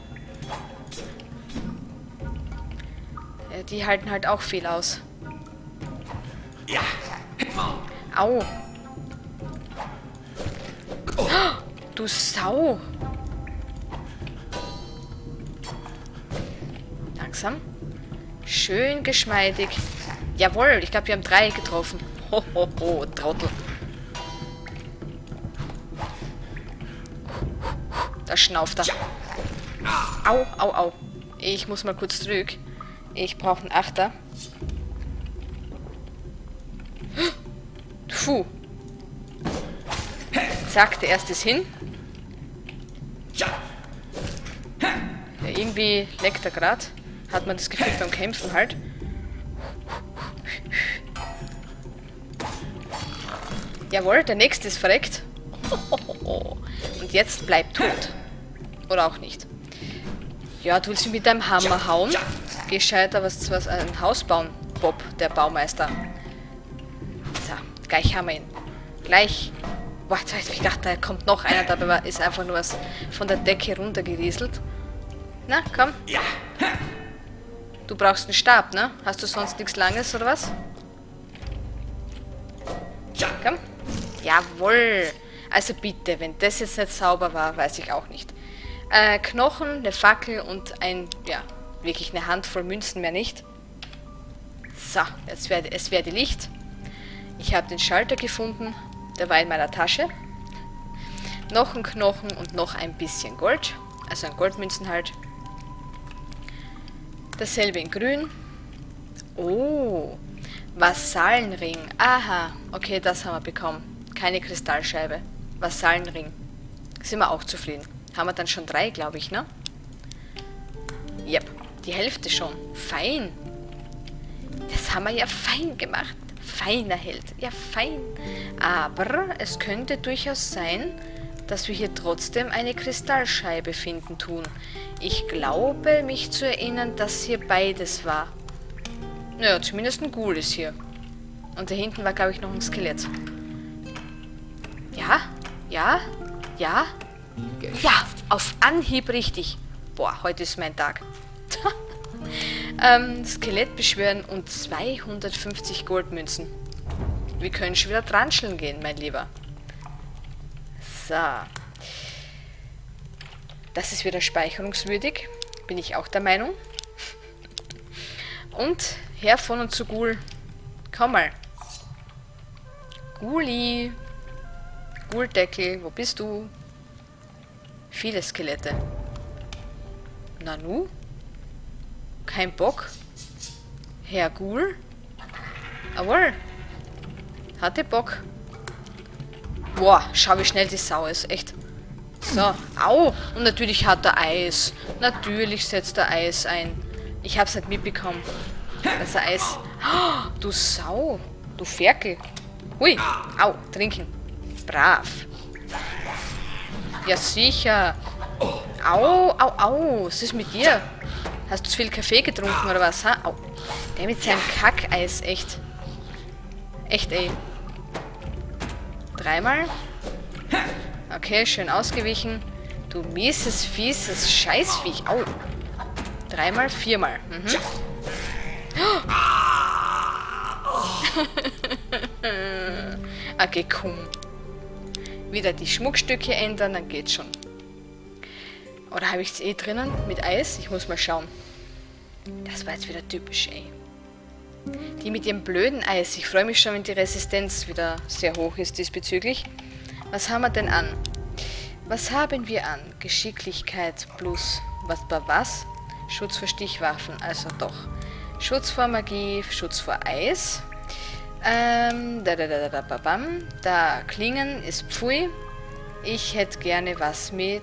Ja, die halten halt auch viel aus. Au. Oh, du Sau. Langsam. Schön geschmeidig. Jawohl, ich glaube, wir haben 3 getroffen. Ho, ho, ho, Trottel. Da schnauft er. Au, au, au. Ich muss mal kurz zurück. Ich brauche einen Achter. Puh. Zack, der erste ist hin. Ja, irgendwie leckt er gerade. Hat man das Gefühl beim Kämpfen halt. Jawohl, der nächste ist verreckt. Und jetzt bleibt tot. Oder auch nicht. Ja, du willst mich mit deinem Hammer hauen? Geh gescheiter was ein Haus bauen, Bob, der Baumeister. So, gleich haben wir ihn. Gleich. Boah, jetzt habe ich gedacht, da kommt noch einer, dabei ist einfach nur was von der Decke runtergerieselt. Na, komm. Du brauchst einen Stab, ne? Hast du sonst nichts Langes, oder was? Komm. Jawohl. Also bitte, wenn das jetzt nicht sauber war, weiß ich auch nicht. Knochen, eine Fackel und wirklich eine Handvoll Münzen, mehr nicht. So, jetzt es werde Licht. Ich habe den Schalter gefunden. Der war in meiner Tasche. Noch ein Knochen und noch ein bisschen Gold. Also ein Goldmünzen halt. Dasselbe in grün. Oh, Vasallenring. Aha, okay, das haben wir bekommen. Keine Kristallscheibe. Vasallenring. Sind wir auch zufrieden. Haben wir dann schon 3, glaube ich, ne? Yep, die Hälfte schon. Fein. Das haben wir ja fein gemacht. Feiner Held. Ja, fein. Aber es könnte durchaus sein, dass wir hier trotzdem eine Kristallscheibe finden tun. Ich glaube, mich zu erinnern, dass hier beides war. Naja, zumindest ein Ghoul ist hier. Und da hinten war, glaube ich, noch ein Skelett. Ja? Ja? Ja? Ja, auf Anhieb richtig. Boah, heute ist mein Tag. Skelett beschwören und 250 Goldmünzen. Wir können schon wieder transcheln gehen, mein Lieber. So. Das ist wieder speicherungswürdig. Bin ich auch der Meinung. Und her von und zu Ghoul. Komm mal. Ghoulie. Ghouldeckel, wo bist du? Viele Skelette. Nanu? Kein Bock? Herr Ghoul? Jawohl. Hatte Bock. Boah, schau wie schnell die Sau ist. Echt. So. Au. Und natürlich hat er Eis. Natürlich setzt er Eis ein. Ich hab's nicht mitbekommen. Dass er Eis... Oh, du Sau. Du Ferkel. Hui. Au. Trinken. Brav. Ja, sicher. Au, au, au. Was ist mit dir? Hast du zu viel Kaffee getrunken oder was? Ha? Au. Der mit seinem Kackeis, echt. Echt, ey. 3-mal. Okay, schön ausgewichen. Du mieses, fieses Scheißviech. Au. 3-mal, 4-mal. Mhm. Okay, komm. Wieder die Schmuckstücke ändern, dann geht's schon. Oder habe ich es eh drinnen mit Eis? Ich muss mal schauen. Das war jetzt wieder typisch, ey. Die mit ihrem blöden Eis. Ich freue mich schon, wenn die Resistenz wieder sehr hoch ist diesbezüglich. Was haben wir denn an? Was haben wir an? Geschicklichkeit plus... Was? Schutz vor Stichwaffen. Also doch. Schutz vor Magie, Schutz vor Eis. Da Klingen ist Pfui. Ich hätte gerne was mit...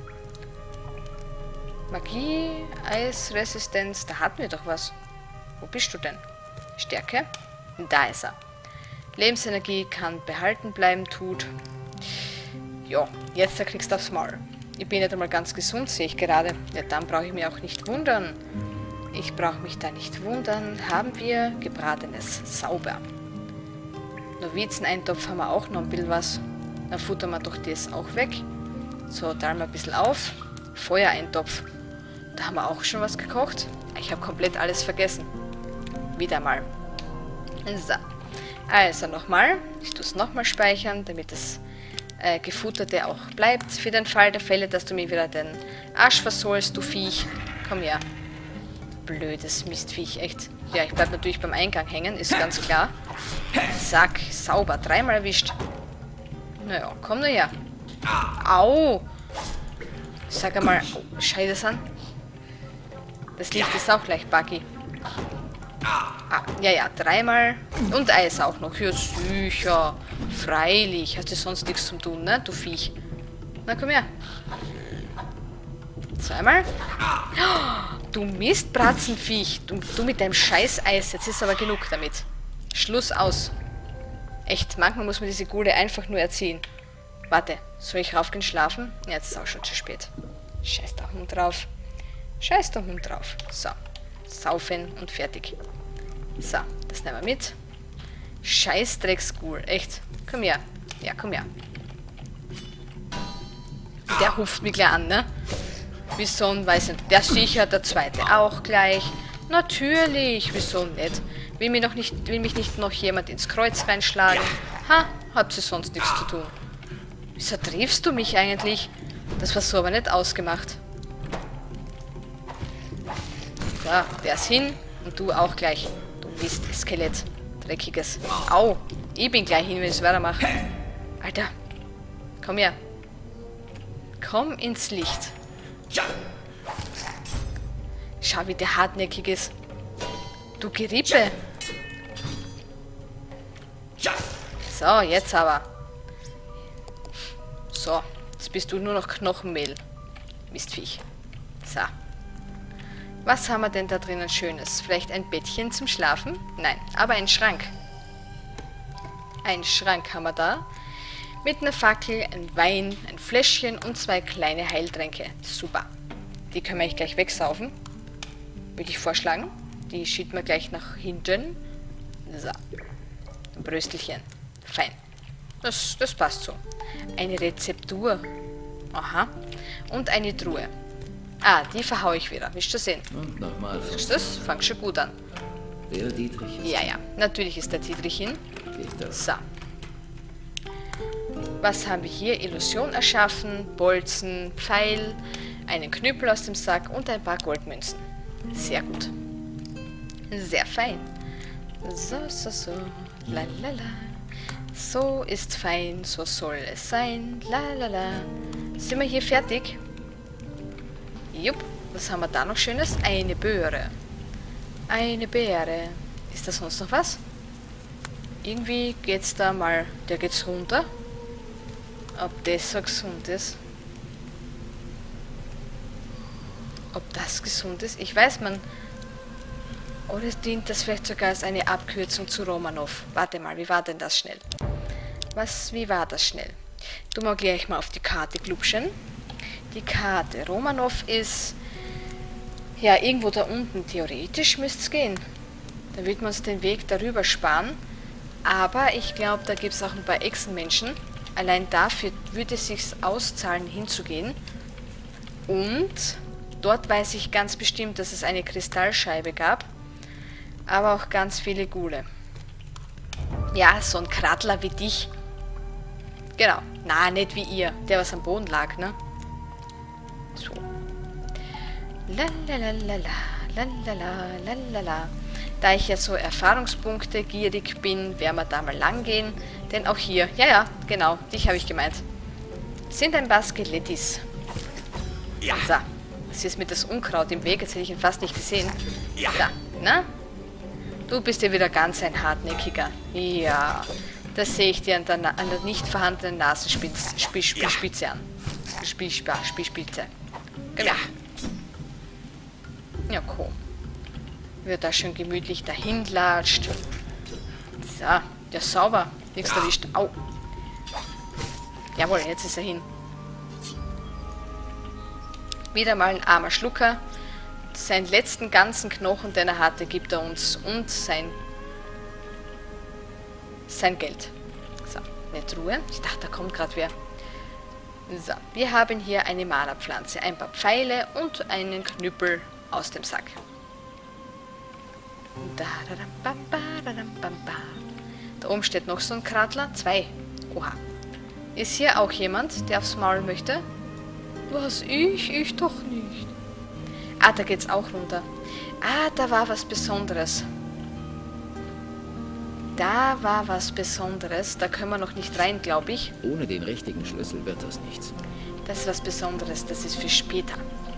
Magie, Eis, Resistenz, da hatten wir doch was. Wo bist du denn? Stärke? Da ist er. Lebensenergie kann behalten bleiben, tut. Ja, jetzt kriegst du aufs Maul. Ich bin nicht einmal ganz gesund, sehe ich gerade. Ja, dann brauche ich mich auch nicht wundern. Ich brauche mich da nicht wundern. Haben wir gebratenes. Sauber. Novizeneintopf haben wir auch noch ein bisschen was. Dann futtern wir doch das auch weg. So, teilen wir ein bisschen auf. Feuereintopf. Da haben wir auch schon was gekocht. Ich habe komplett alles vergessen. Wieder mal. So. Also nochmal. Ich tue es nochmal speichern, damit das Gefutterte auch bleibt. Für den Fall der Fälle, dass du mir wieder den Arsch versohlst, du Viech. Komm her. Blödes Mistviech, echt. Ja, ich bleib natürlich beim Eingang hängen, ist ganz klar. Zack, sauber. 3-mal erwischt. Naja, komm nur her. Au! Sag einmal, oh, schau das an. Das Licht ist auch gleich buggy. Ah, ja, 3-mal. Und Eis auch noch. Ja, sicher. Freilich. Hast du sonst nichts zum tun, ne, du Viech. Na, komm her. 2-mal. Oh, Du Mistbratzenviech. Du mit deinem Scheiß-Eis. Jetzt ist aber genug damit. Schluss aus. Echt, manchmal muss man diese Gule einfach nur erziehen. Warte, soll ich raufgehen schlafen? Ja, jetzt ist auch schon zu spät. Scheiß der Hund drauf. Scheiß der Hund drauf. So, saufen und fertig. So, das nehmen wir mit. Scheiß Drecksgul, echt. Komm her. Ja, komm her. Der ruft mich gleich an, ne? Wieso, weiß nicht. Der sicher, der zweite auch gleich. Natürlich, wieso nicht? Will mich nicht noch jemand ins Kreuz reinschlagen? Ha, habt ihr sonst nichts zu tun. Wieso triffst du mich eigentlich? Das war so aber nicht ausgemacht. So, der ist hin und du auch gleich. Du Mist, Skelett. Dreckiges. Au, ich bin gleich hin, wenn ich es weitermache. Alter, komm her. Komm ins Licht. Schau, wie der hartnäckig ist. Du Gerippe. So, jetzt aber. So, jetzt bist du nur noch Knochenmehl. Mistviech. So. Was haben wir denn da drinnen Schönes? Vielleicht ein Bettchen zum Schlafen? Nein, aber ein Schrank. Ein Schrank haben wir da. Mit einer Fackel, ein Wein, ein Fläschchen und 2 kleine Heiltränke. Super. Die können wir eigentlich gleich wegsaufen. Würde ich vorschlagen. Die schieben wir gleich nach hinten. So. Ein Bröstelchen. Fein. Das passt so. Eine Rezeptur. Aha. Und eine Truhe. Ah, die verhaue ich wieder. Willst du sehen? Und nochmal. Siehst du das? Fang schon gut an. Der Dietrich ist... Ja, ja. Natürlich ist der Dietrich hin. Geht das. So. Was haben wir hier? Illusion erschaffen, Bolzen, Pfeil, einen Knüppel aus dem Sack und ein paar Goldmünzen. Sehr gut. Sehr fein. So. Lalala. So ist fein, so soll es sein. Lalala. Sind wir hier fertig? Jupp. Was haben wir da noch Schönes? Eine Beere. Eine Beere. Ist da sonst noch was? Irgendwie geht's da mal... Der geht's runter. Ob das so gesund ist? Ob das gesund ist? Ich weiß, man... Oder dient das vielleicht sogar als eine Abkürzung zu Romanov? Warte mal, wie war denn das schnell? Wie war das schnell? Du mal gleich mal auf die Karte glubschen. Die Karte. Romanov ist... Ja, irgendwo da unten. Theoretisch müsste es gehen. Da wird man uns den Weg darüber sparen. Aber ich glaube, da gibt es auch ein paar Echsenmenschen. Allein dafür würde es sich auszahlen, hinzugehen. Und dort weiß ich ganz bestimmt, dass es eine Kristallscheibe gab. Aber auch ganz viele Gule. Ja, so ein Krattler wie dich. Genau. Na, nicht wie ihr. Der, was am Boden lag, ne? So. Lalalala, lalalala. Da ich ja so Erfahrungspunkte gierig bin, werden wir da mal lang gehen. Denn auch hier, ja, genau, dich habe ich gemeint. Sind ein paar Skelettis. Ja. So, was ist mit das Unkraut im Weg? Jetzt hätte ich ihn fast nicht gesehen. Ja. Da, na? Du bist ja wieder ganz ein Hartnäckiger. Ja, das sehe ich dir an der nicht vorhandenen Nasenspitze an. Spitze. Genau. Ja, cool. Wird da schön gemütlich dahin latscht. So, ja sauber. Nichts erwischt. Au. Jawohl, jetzt ist er hin. Wieder mal ein armer Schlucker. Seinen letzten ganzen Knochen, den er hatte, gibt er uns. Und sein Geld. So, eine Truhe. Ich dachte, da kommt gerade wer. So, wir haben hier eine Mana-Pflanze, ein paar Pfeile und einen Knüppel aus dem Sack. Da oben steht noch so ein Krattler. 2. Oha. Ist hier auch jemand, der aufs Maul möchte? Was? Ich doch nicht. Ah, da geht's auch runter. Ah, da war was Besonderes. Da war was Besonderes. Da können wir noch nicht rein, glaube ich. Ohne den richtigen Schlüssel wird das nichts. Das ist was Besonderes. Das ist für später.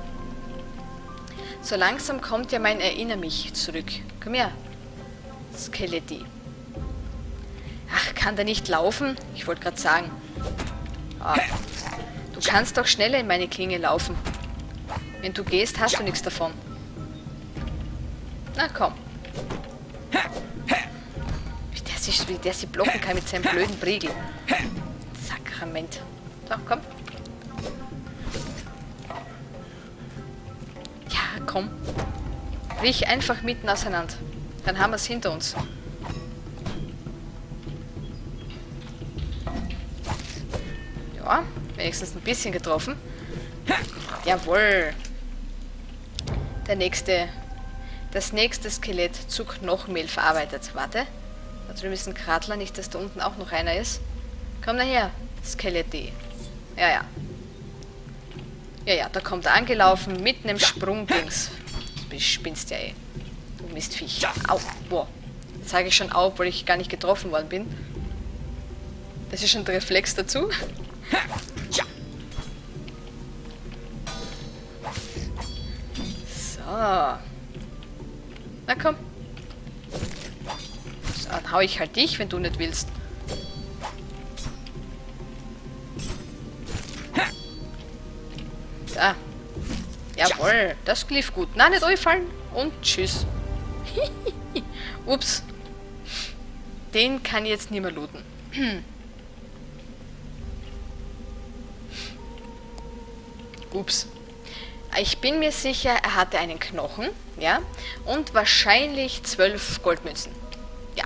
So langsam kommt ja mein Erinner mich zurück. Komm her. Skeletti. Ach, kann der nicht laufen? Ich wollte gerade sagen. Ah. Du kannst doch schneller in meine Klinge laufen. Wenn du gehst, hast du nichts davon. Na komm. Wie der sie blocken kann mit seinem blöden Briegel. Sakrament. So, komm. Ja, komm. Brich einfach mitten auseinander. Dann haben wir es hinter uns. Ja, wenigstens ein bisschen getroffen. Jawohl. Das nächste Skelett zu Knochenmehl verarbeitet. Warte. Da drüben ist ein Kratler, nicht, dass da unten auch noch einer ist. Komm daher, Skeletti. Ja. Ja, da kommt er angelaufen, mitten im Sprungdings. Du spinnst ja eh. Du Mistviech. Au, boah. Jetzt sage ich schon au, obwohl ich gar nicht getroffen worden bin. Das ist schon der Reflex dazu. So. Na komm. So, dann hau ich halt dich, wenn du nicht willst. Da. Jawohl, das lief gut. Na, nicht auffallen. Und tschüss. Ups. Den kann ich jetzt nicht mehr looten. Ups. Ich bin mir sicher, er hatte einen Knochen, ja, und wahrscheinlich 12 Goldmünzen. Ja.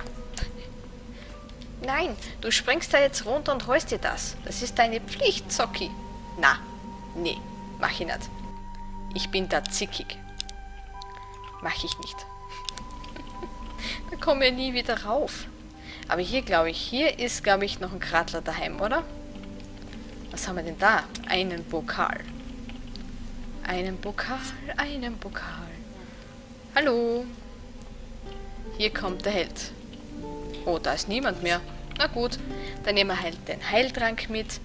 Nein, du springst da jetzt runter und holst dir das. Das ist deine Pflicht, Zocki. Na, nee, mach ich nicht. Ich bin da zickig. Mach ich nicht. Da komme ich nie wieder rauf. Aber hier, glaube ich, ist, glaube ich, noch ein Kratler daheim, oder? Was haben wir denn da? Einen Pokal. Einen Pokal, einen Pokal. Hallo. Hier kommt der Held. Oh, da ist niemand mehr. Na gut, dann nehmen wir halt den Heiltrank mit.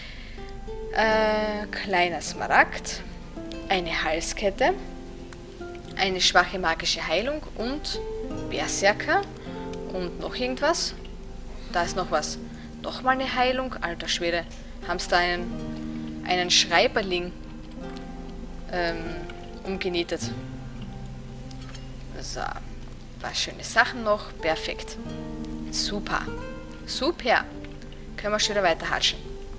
Kleiner Smaragd. Eine Halskette. Eine schwache magische Heilung und Berserker. Und noch irgendwas. Da ist noch was. Nochmal eine Heilung. Alter Schwede. Haben sie da einen Schreiberling umgenietet. So. Ein paar schöne Sachen noch. Perfekt. Super. Super. Können wir schon wieder weiter hatschen.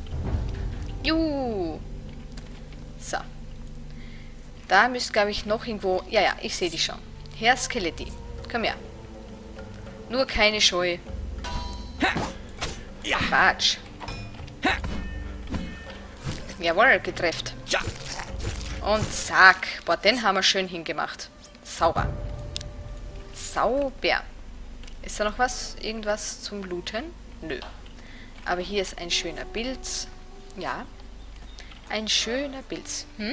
Juhu. So. Da müsste, glaube ich, noch irgendwo... Ja, ich sehe die schon. Herr Skeletti. Komm her. Nur keine Scheu. Quatsch. Jawohl, getrefft. Und zack. Boah, den haben wir schön hingemacht. Sauber. Sauber. Ist da noch was? Irgendwas zum Looten? Nö. Aber hier ist ein schöner Pilz. Ja. Ein schöner Pilz. Hm?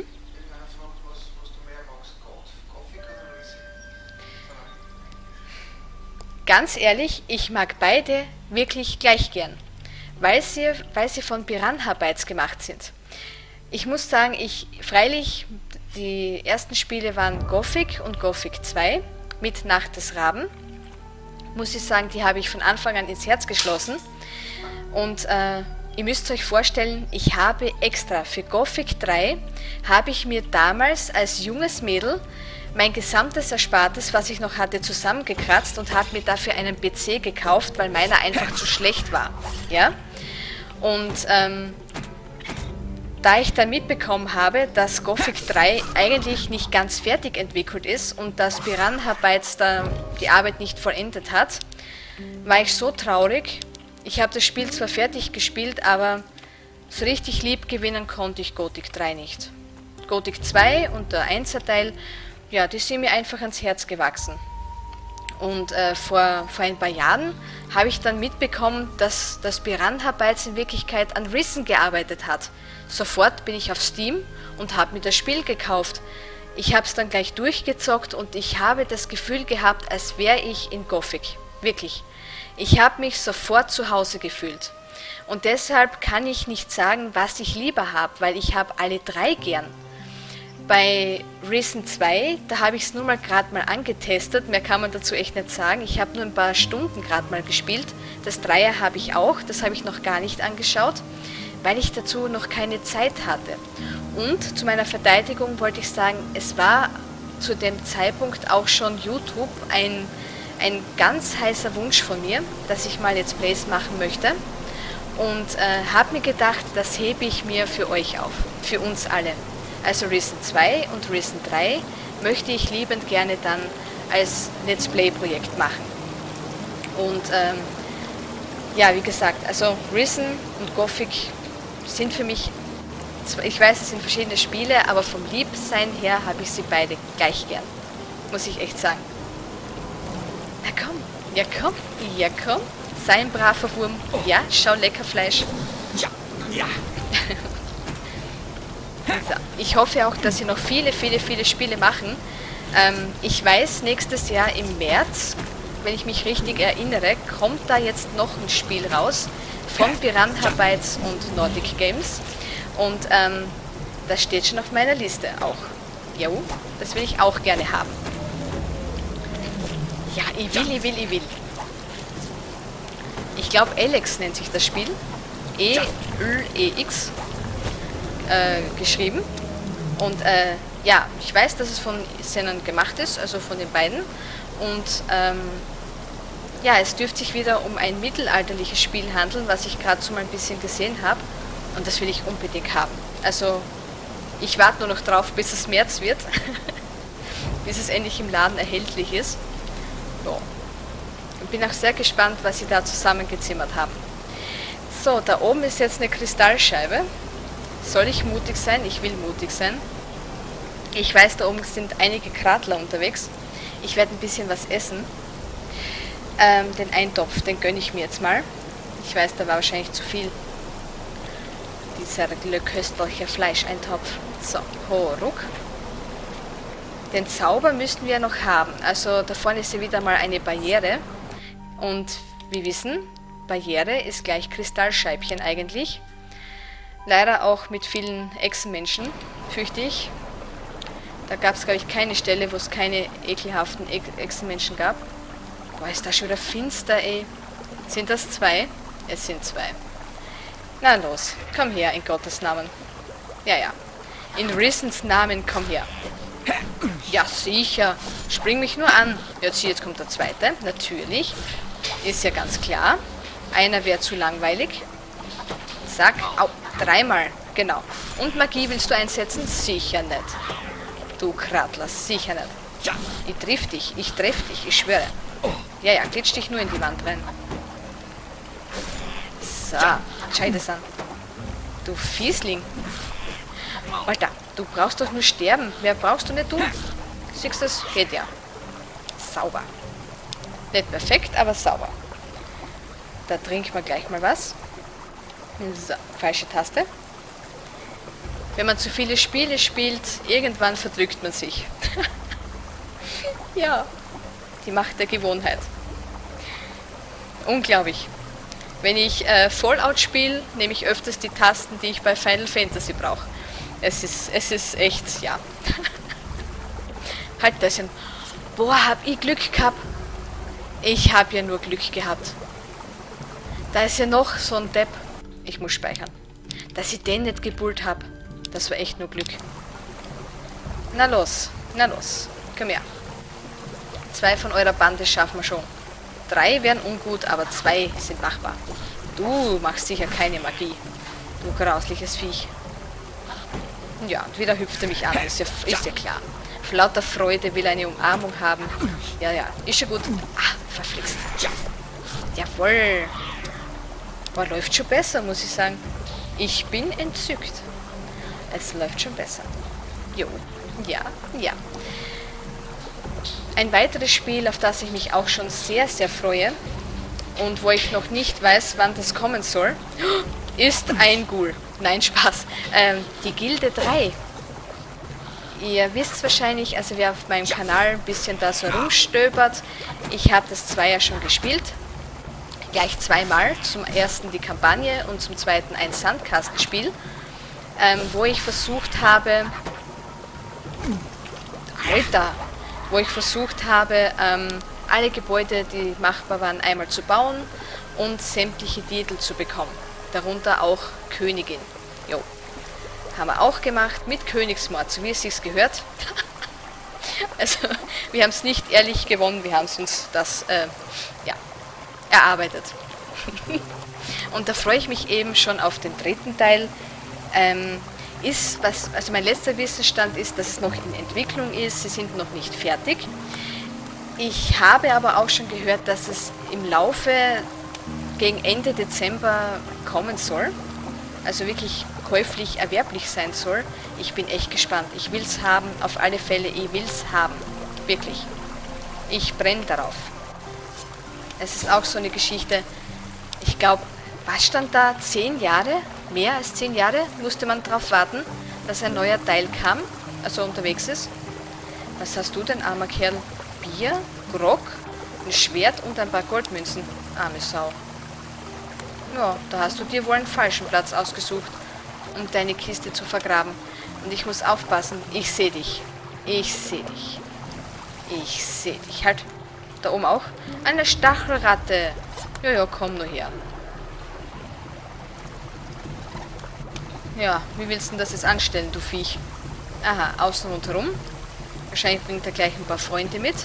Ganz ehrlich, ich mag beide wirklich gleich gern. Weil sie von Piranha Bytes gemacht sind. Ich muss sagen, freilich, die ersten Spiele waren Gothic und Gothic 2 mit Nacht des Raben. Muss ich sagen, die habe ich von Anfang an ins Herz geschlossen. Und ihr müsst euch vorstellen, ich habe extra für Gothic 3, habe ich mir damals als junges Mädel mein gesamtes Erspartes, was ich noch hatte, zusammengekratzt und habe mir dafür einen PC gekauft, weil meiner einfach zu schlecht war. Ja? Und da ich dann mitbekommen habe, dass Gothic 3 eigentlich nicht ganz fertig entwickelt ist und dass Piranha Bytes da die Arbeit nicht vollendet hat, war ich so traurig. Ich habe das Spiel zwar fertig gespielt, aber so richtig lieb gewinnen konnte ich Gothic 3 nicht. Gothic 2 und der 1er Teil, ja, die sind mir einfach ans Herz gewachsen. Und vor ein paar Jahren habe ich dann mitbekommen, dass das Piranha Bytes in Wirklichkeit an Risen gearbeitet hat. Sofort bin ich auf Steam und habe mir das Spiel gekauft. Ich habe es dann gleich durchgezockt und ich habe das Gefühl gehabt, als wäre ich in Gothic. Wirklich. Ich habe mich sofort zu Hause gefühlt. Und deshalb kann ich nicht sagen, was ich lieber habe, weil ich habe alle drei gern. Bei Risen 2, da habe ich es nur mal gerade mal angetestet, mehr kann man dazu echt nicht sagen. Ich habe nur ein paar Stunden gerade mal gespielt. Das 3er habe ich auch, das habe ich noch gar nicht angeschaut, weil ich dazu noch keine Zeit hatte. Und zu meiner Verteidigung wollte ich sagen, es war zu dem Zeitpunkt auch schon YouTube ein ganz heißer Wunsch von mir, dass ich mal Let's Plays machen möchte. Und habe mir gedacht, das hebe ich mir für euch auf, für uns alle. Also Risen 2 und Risen 3 möchte ich liebend gerne dann als Let's Play Projekt machen. Und ja, wie gesagt, also Risen und Gothic sind für mich, ich weiß, es sind verschiedene Spiele, aber vom Liebsein her habe ich sie beide gleich gern. Muss ich echt sagen. Na komm, ja komm, ja komm. Sei ein braver Wurm. Ja, schau, lecker Fleisch. Ja, ja. So, ich hoffe auch, dass sie noch viele Spiele machen. Ich weiß, nächstes Jahr im März, wenn ich mich richtig erinnere, kommt da jetzt noch ein Spiel raus von Piranha Bytes und Nordic Games. Und das steht schon auf meiner Liste auch. Jo, das will ich auch gerne haben. Ja, ich will. Ich glaube, Alex nennt sich das Spiel. E-L-E-X geschrieben. Und ja, ich weiß, dass es von Xenon gemacht ist, also von den beiden. Und ja, es dürfte sich wieder um ein mittelalterliches Spiel handeln, was ich gerade so mal ein bisschen gesehen habe. Und das will ich unbedingt haben. Also, ich warte nur noch drauf, bis es März wird. Bis es endlich im Laden erhältlich ist. So. Und bin auch sehr gespannt, was sie da zusammengezimmert haben. So, da oben ist jetzt eine Kristallscheibe. Soll ich mutig sein? Ich will mutig sein. Ich weiß, da oben sind einige Kratler unterwegs. Ich werde ein bisschen was essen. Den Eintopf, den gönne ich mir jetzt mal. Ich weiß, da war wahrscheinlich zu viel. Dieser köstliche Fleischeintopf. So, ruck. Den Zauber müssten wir noch haben. Also da vorne ist ja wieder mal eine Barriere. Und wir wissen, Barriere ist gleich Kristallscheibchen eigentlich. Leider auch mit vielen Echsenmenschen, fürchte ich. Da gab es, glaube ich, keine Stelle, wo es keine ekelhaften Echsenmenschen gab. Boah, ist das schon wieder finster, ey. Sind das 2? Es sind 2. Na los, komm her, in Gottes Namen. Ja, ja. In Risens Namen, komm her. Ja, sicher. Spring mich nur an. Jetzt kommt der zweite. Natürlich. Ist ja ganz klar. Einer wäre zu langweilig. Zack. Au. 3-mal. Genau. Und Magie willst du einsetzen? Sicher nicht. Du Kratler, sicher nicht. Ich triff dich. Ich treffe dich. Ich schwöre. Ja, ja. Glitsch dich nur in die Wand rein. So. Schau das an. Du Fiesling. Alter, du brauchst doch nur sterben. Wer brauchst du nicht, du? Siehst du das? Geht ja. Sauber. Nicht perfekt, aber sauber. Da trinken wir gleich mal was. So, falsche Taste. Wenn man zu viele Spiele spielt, irgendwann verdrückt man sich. Ja, die Macht der Gewohnheit. Unglaublich. Wenn ich Fallout spiele, nehme ich öfters die Tasten, die ich bei Final Fantasy brauche. Es ist echt, ja. Halt das hin. Boah, hab ich Glück gehabt. Ich habe ja nur Glück gehabt. Da ist ja noch so ein Depp. Ich muss speichern. Dass ich den nicht gebullt habe. Das war echt nur Glück. Na los, komm her. 2 von eurer Bande schaffen wir schon. 3 wären ungut, aber 2 sind machbar. Du machst sicher keine Magie. Du grausliches Viech. Ja, und wieder hüpft er mich an, ist ja klar. Vor lauter Freude will er eine Umarmung haben. Ja, ja, ist schon gut. Ah, verflixt. Ja. Jawohl. Boah, läuft schon besser, muss ich sagen. Ich bin entzückt. Es läuft schon besser. Jo, ja. Ein weiteres Spiel, auf das ich mich auch schon sehr, sehr freue und wo ich noch nicht weiß, wann das kommen soll, ist ein Ghoul. Nein, Spaß. Die Gilde 3. Ihr wisst wahrscheinlich, also wer auf meinem Kanal ein bisschen da so rumstöbert, ich habe das 2 ja schon gespielt. Gleich 2-mal. Zum ersten die Kampagne und zum zweiten ein Sandkastenspiel, wo ich versucht habe... Alter! Wo ich versucht habe, alle Gebäude, die machbar waren, einmal zu bauen und sämtliche Titel zu bekommen. Darunter auch Königin. Jo. Haben wir auch gemacht mit Königsmord, so wie es sich gehört. Also, wir haben es nicht ehrlich gewonnen, wir haben uns das, ja, erarbeitet. Und da freue ich mich eben schon auf den dritten Teil. Also mein letzter Wissensstand ist, dass es noch in Entwicklung ist, sie sind noch nicht fertig. Ich habe aber auch schon gehört, dass es im Laufe gegen Ende Dezember kommen soll. Also wirklich käuflich erwerblich sein soll. Ich bin echt gespannt. Ich will es haben, auf alle Fälle, ich will es haben. Wirklich. Ich brenne darauf. Es ist auch so eine Geschichte, ich glaube, was stand da? 10 Jahre? Mehr als 10 Jahre musste man darauf warten, dass ein neuer Teil kam, also unterwegs ist. Was hast du denn, armer Kerl? Bier, Grog, ein Schwert und ein paar Goldmünzen. Arme Sau. Ja, da hast du dir wohl einen falschen Platz ausgesucht, um deine Kiste zu vergraben. Und ich muss aufpassen, ich sehe dich. Ich sehe dich. Ich sehe dich. Halt, da oben auch. Eine Stachelratte. Ja, komm nur her. Ja, wie willst du denn das jetzt anstellen, du Viech? Aha, außen und herum. Wahrscheinlich bringt er gleich ein paar Freunde mit.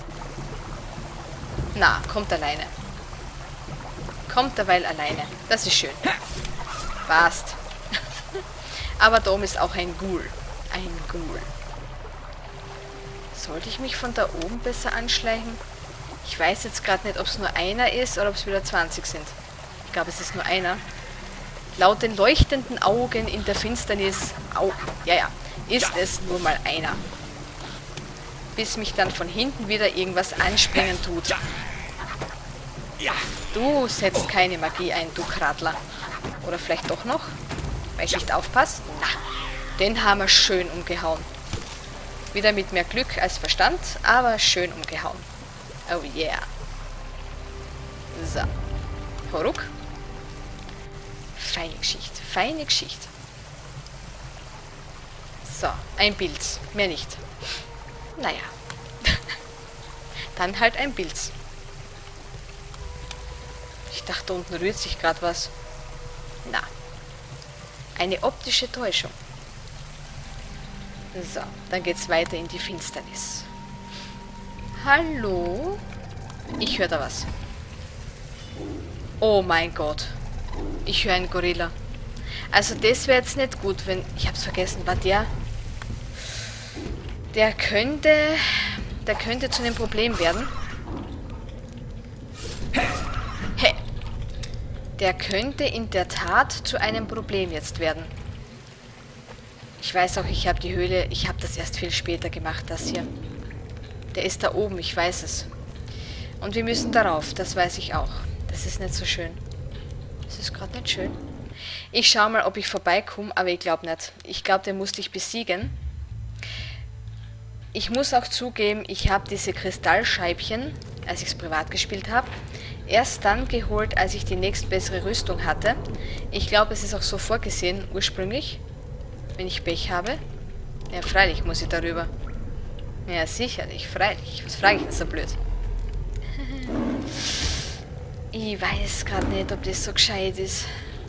Na, kommt alleine. Kommt derweil alleine. Das ist schön. Passt. Aber da oben ist auch ein Ghoul. Ein Ghoul. Sollte ich mich von da oben besser anschleichen? Ich weiß jetzt gerade nicht, ob es nur einer ist oder ob es wieder 20 sind. Ich glaube, es ist nur einer. Laut den leuchtenden Augen in der Finsternis, ist es nur mal einer. Bis mich dann von hinten wieder irgendwas anspringen tut. Du setzt keine Magie ein, du Kradler. Oder vielleicht doch noch? Weil ich nicht aufpasse? Na, den haben wir schön umgehauen. Wieder mit mehr Glück als Verstand, aber schön umgehauen. Oh yeah. So. Horuk. Feine Geschichte. Feine Geschichte. So, ein Pilz. Mehr nicht. Naja. Dann halt ein Pilz. Ich dachte, da unten rührt sich gerade was. Na. Eine optische Täuschung. So, dann geht's weiter in die Finsternis. Hallo? Ich höre da was. Oh mein Gott. Ich höre einen Gorilla. Also das wäre jetzt nicht gut, wenn... Ich hab's vergessen, war der... Der könnte zu einem Problem werden. Hey. Der könnte in der Tat zu einem Problem jetzt werden. Ich weiß auch, ich habe die Höhle... Ich habe das erst viel später gemacht, das hier. Der ist da oben, ich weiß es. Und wir müssen darauf, das weiß ich auch. Das ist nicht so schön. Das ist gerade nicht schön. Ich schaue mal, ob ich vorbeikomme, aber ich glaube nicht. Ich glaube, den musste ich besiegen. Ich muss auch zugeben, ich habe diese Kristallscheibchen, als ich es privat gespielt habe, erst dann geholt, als ich die nächstbessere Rüstung hatte. Ich glaube, es ist auch so vorgesehen, ursprünglich, wenn ich Pech habe. Ja, freilich muss ich darüber. Ja, sicherlich, freilich. Was frage ich denn so blöd? Ich weiß gerade nicht, ob das so gescheit ist.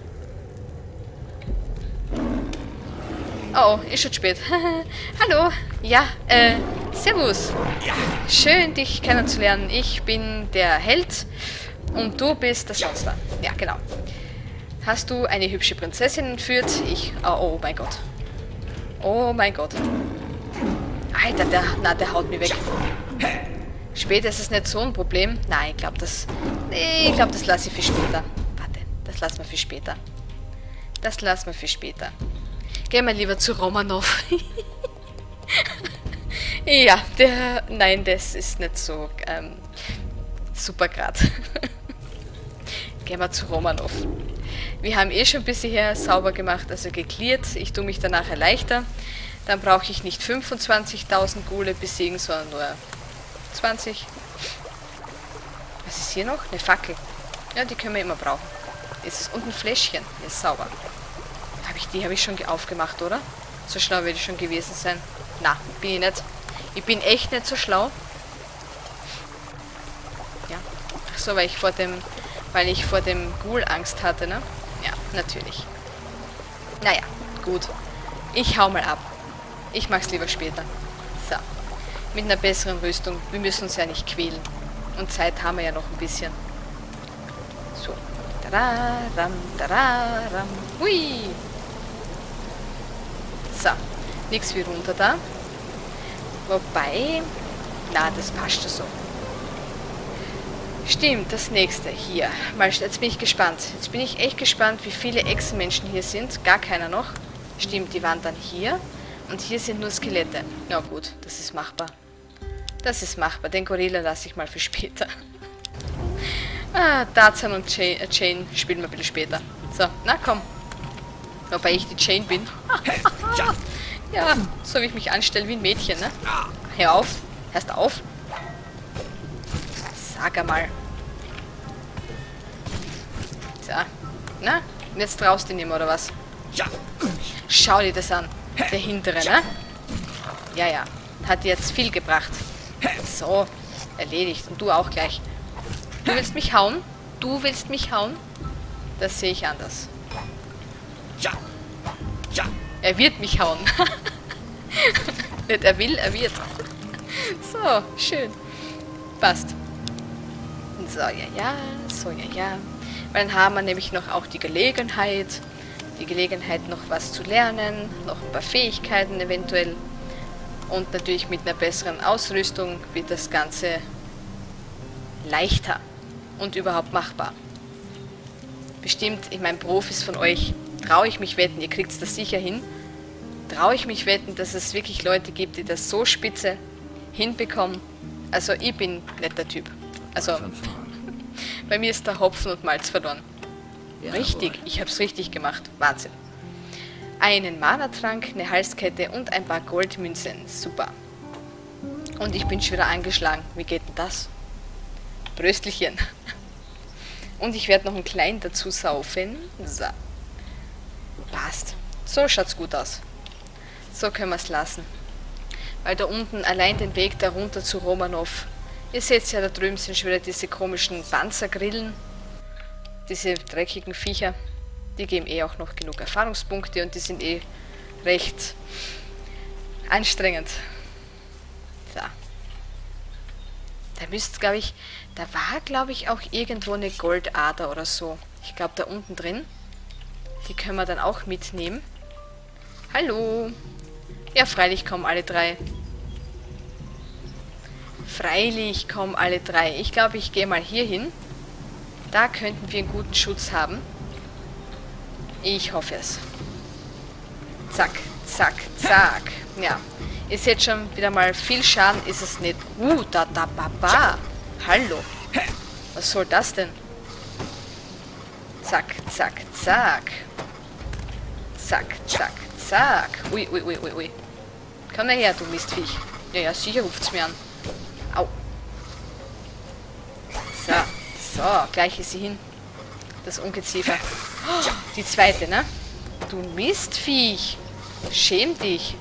Oh, ist schon spät. Hallo. Ja, servus. Schön, dich kennenzulernen. Ich bin der Held und du bist das Monster. Ja, genau. Hast du eine hübsche Prinzessin entführt? Oh mein Gott. Oh mein Gott. Alter, der haut mich weg. Später ist es nicht so ein Problem. Nein, ich glaube, das lasse ich für später. Warte, das lassen wir für später. Das lassen wir für später. Gehen wir lieber zu Romanov. Ja, nein, das ist nicht so super grad. Gehen wir zu Romanov. Wir haben eh schon ein bisschen hier sauber gemacht, also geklärt. Ich tue mich danach erleichtern. Dann brauche ich nicht 25.000 Ghule besiegen, sondern nur 20. Was ist hier noch? Eine Fackel. Ja, die können wir immer brauchen. Und ein Fläschchen. Ist sauber. Die habe ich schon aufgemacht, oder? So schlau werde ich schon gewesen sein. Na, bin ich nicht. Ich bin echt nicht so schlau. Ja. Ach so, weil ich vor dem Ghoul Angst hatte, ne? Ja, natürlich. Naja, gut. Ich hau mal ab. Ich mach's lieber später. So. Mit einer besseren Rüstung. Wir müssen uns ja nicht quälen. Und Zeit haben wir ja noch ein bisschen. So. Tararam, tararam. Hui. So. Nix wie runter da. Wobei... Na, das passt schon so. Stimmt, das nächste. Hier. Mal, jetzt bin ich gespannt. Jetzt bin ich echt gespannt, wie viele Echsenmenschen hier sind. Gar keiner noch. Stimmt, die waren dann hier. Und hier sind nur Skelette. Na gut, das ist machbar. Das ist machbar. Den Gorilla lasse ich mal für später. Tarzan und Jane spielen wir ein bisschen später. So, na komm. Wobei ich die Jane bin. Ja, so wie ich mich anstelle wie ein Mädchen, ne? Hör auf. Hörst auf? Sag einmal. So. Na? Und jetzt traust du ihn immer, oder was? Schau dir das an. Der hintere, ne? Ja, ja. Hat dir jetzt viel gebracht. So. Erledigt. Und du auch gleich. Du willst mich hauen? Du willst mich hauen? Das sehe ich anders. Er wird mich hauen. Nicht er will, er wird. So, schön. Passt. So, ja, ja. So, ja, ja. Weil dann haben wir nämlich noch auch die Gelegenheit, noch was zu lernen, noch ein paar Fähigkeiten eventuell. Und natürlich mit einer besseren Ausrüstung wird das Ganze leichter und überhaupt machbar. Bestimmt, ich meine, Profis von euch, traue ich mich wetten, ihr kriegt das sicher hin. Traue ich mich wetten, dass es wirklich Leute gibt, die das so spitze hinbekommen. Also ich bin nicht der Typ. Also bei mir ist der Hopfen und Malz verloren. Ja, richtig, ich habe es richtig gemacht. Wahnsinn. Einen Mana-Trank, eine Halskette und ein paar Goldmünzen. Super. Und ich bin schon wieder angeschlagen. Wie geht denn das? Bröstelchen. Und ich werde noch einen kleinen dazu saufen. So. Passt. So schaut's gut aus. So können wir es lassen. Weil da unten allein den Weg da runter zu Romanov. Ihr seht ja, da drüben sind schon wieder diese komischen Panzergrillen. Diese dreckigen Viecher. Die geben eh auch noch genug Erfahrungspunkte und die sind eh recht anstrengend. So. Da müsste, glaube ich, da war, glaube ich, auch irgendwo eine Goldader oder so. Ich glaube, da unten drin. Die können wir dann auch mitnehmen. Hallo. Ja, freilich kommen alle drei. Freilich kommen alle drei. Ich glaube, ich gehe mal hier hin. Da könnten wir einen guten Schutz haben. Ich hoffe es. Zack, zack, zack. Ja, ihr seht schon wieder mal, viel Schaden ist es nicht. Da, baba. Hallo. Was soll das denn? Zack, zack, zack. Zack, zack, zack. Ui, ui, ui, ui, ui. Komm her, du Mistviech. Ja, ja, sicher ruft's mir an. Au. So, so, gleich ist sie hin. Das Ungeziefer. Oh, die zweite, ne? Du Mistviech. Schäm dich.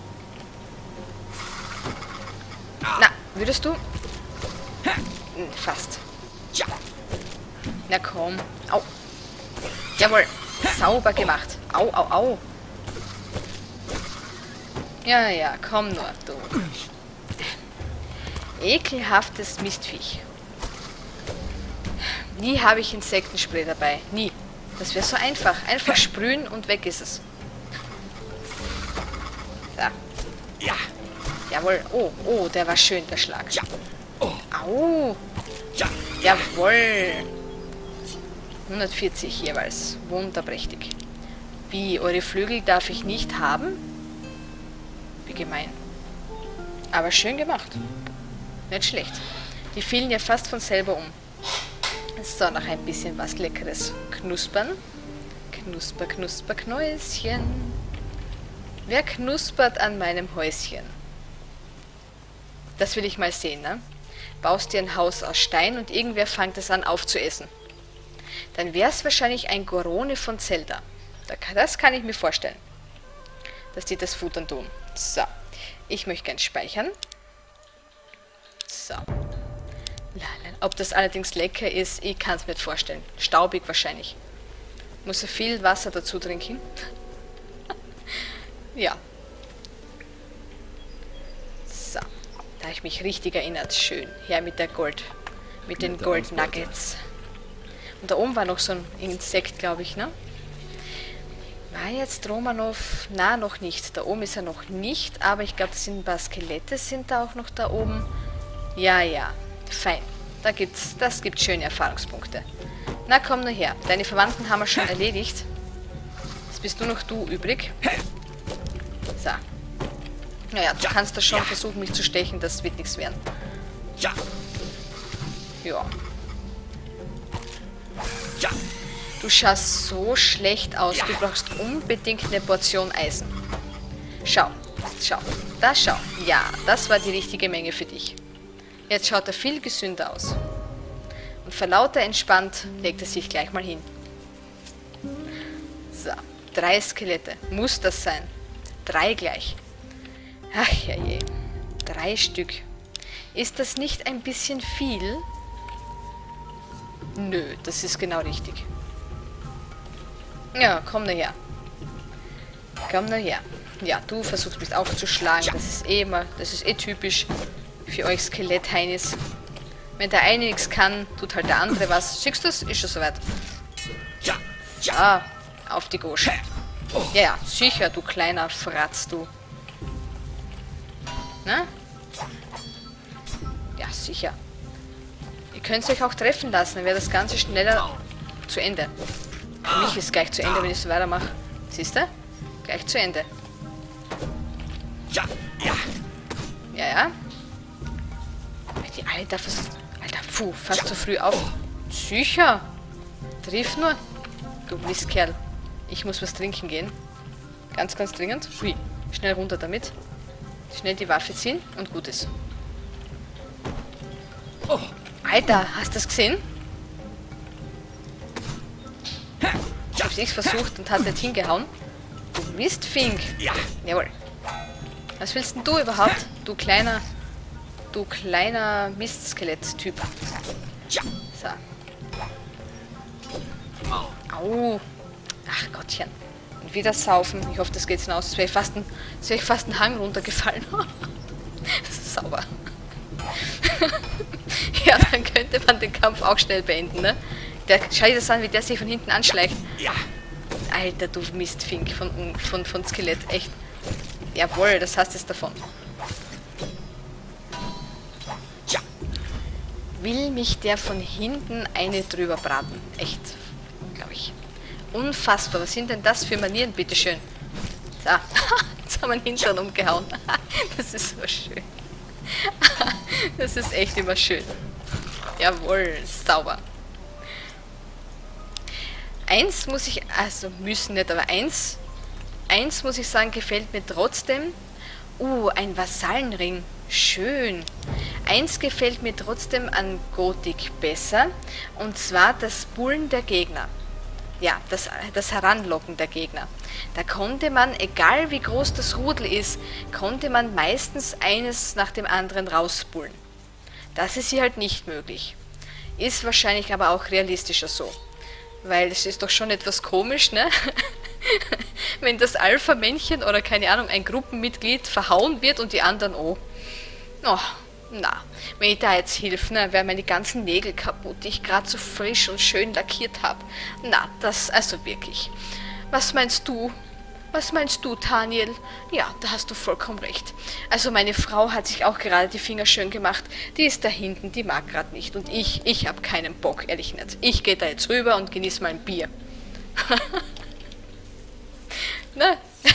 Na, würdest du? Fast. Na komm. Au. Jawohl. Sauber gemacht. Au, au, au. Ja, ja, komm nur, du. Ekelhaftes Mistviech. Nie habe ich Insektenspray dabei. Nie. Das wäre so einfach. Einfach sprühen und weg ist es. So. Ja. Jawohl. Oh, oh, der war schön, der Schlag. Ja. Oh. Au. Ja. Jawohl. 140 jeweils. Wunderprächtig. Wie, eure Flügel darf ich nicht haben? Wie gemein. Aber schön gemacht. Nicht schlecht. Die fielen ja fast von selber um. So, noch ein bisschen was Leckeres knuspern. Knusper, knusper, Knäuschen. Wer knuspert an meinem Häuschen? Das will ich mal sehen, ne? Baust dir ein Haus aus Stein und irgendwer fängt es an aufzuessen. Dann wäre es wahrscheinlich ein Gorone von Zelda. Das kann ich mir vorstellen. Dass die das futtern tun. So. Ich möchte gern speichern. So. Ob das allerdings lecker ist, ich kann es mir nicht vorstellen. Staubig wahrscheinlich. Muss so viel Wasser dazu trinken. Ja. So. Da habe ich mich richtig erinnert. Schön. Her mit der Gold. Mit den Gold Nuggets. Und da oben war noch so ein Insekt, glaube ich, ne? War jetzt Romanov? Na, noch nicht. Da oben ist er noch nicht, aber ich glaube, das sind ein paar Skelette, sind da auch noch da oben. Ja, ja. Fein. Das gibt schöne Erfahrungspunkte. Na, komm nur her. Deine Verwandten haben wir schon erledigt. Jetzt bist nur noch du übrig. So. Naja, du kannst da schon versuchen, mich zu stechen. Das wird nichts werden. Ja. Ja. Du schaust so schlecht aus. Du brauchst unbedingt eine Portion Eisen. Schau. Schau. Da schau. Ja, das war die richtige Menge für dich. Jetzt schaut er viel gesünder aus. Und vor lauter entspannt legt er sich gleich mal hin. So. 3 Skelette. Muss das sein? 3 gleich. Ach ja je. 3 Stück. Ist das nicht ein bisschen viel? Nö, das ist genau richtig. Ja, komm nur her. Komm nur her. Ja, du versuchst mich aufzuschlagen. Das ist eh typisch für euch Skelett-Heinis. Wenn der eine nichts kann, tut halt der andere was. Siehst du das? Ist schon soweit. So, auf die Gosche. Ja, ja, sicher, du kleiner Fratz, du. Na? Ja, sicher. Ihr könnt euch auch treffen lassen, dann wäre das Ganze schneller zu Ende. Für mich ist es gleich zu Ende, wenn ich so weitermache. Siehst du? Gleich zu Ende. Ja, ja. Die Alter, fast zu früh auf. Sicher. Triff nur. Du Mistkerl. Ich muss was trinken gehen. Ganz, ganz dringend. Hui. Schnell runter damit. Schnell die Waffe ziehen und gut ist. Alter, hast du das gesehen? Ich hab's echt versucht und hat nicht hingehauen. Du Mistfink. Jawohl. Was willst denn du überhaupt? Du kleiner Mistskelett-Typ. So. Au. Ach Gottchen. Und wieder saufen. Ich hoffe, das geht hinaus. Jetzt wäre ich fast einen Hang runtergefallen. Das ist sauber. Ja, dann könnte man den Kampf auch schnell beenden, ne? Schau dir das an, wie der sich von hinten anschleicht. Alter, du Mistfink von Skelett. Echt. Jawohl, das hast es davon. Will mich der von hinten eine drüber braten. Echt, glaube ich. Unfassbar. Was sind denn das für Manieren, bitteschön? So, jetzt haben wir den Hintern umgehauen. Das ist so schön. Das ist echt immer schön. Jawohl, sauber. Eins muss ich, also müssen nicht, aber eins muss ich sagen, gefällt mir trotzdem. Ein Vasallenring. Schön. Eins gefällt mir trotzdem an Gothic besser. Und zwar das Bullen der Gegner. Ja, das Heranlocken der Gegner. Da konnte man, egal wie groß das Rudel ist, konnte man meistens eines nach dem anderen rausbullen. Das ist hier halt nicht möglich. Ist wahrscheinlich aber auch realistischer so. Weil es ist doch schon etwas komisch, ne? Wenn das Alpha-Männchen oder keine Ahnung, ein Gruppenmitglied verhauen wird und die anderen, na, wenn ich da jetzt hilf, ne, wären meine ganzen Nägel kaputt, die ich gerade so frisch und schön lackiert habe. Na, das, also wirklich. Was meinst du? Was meinst du, Daniel? Ja, da hast du vollkommen recht. Also meine Frau hat sich auch gerade die Finger schön gemacht. Die ist da hinten, die mag gerade nicht. Und ich habe keinen Bock, ehrlich nicht. Ich gehe da jetzt rüber und genieße mal ein Bier. Ne?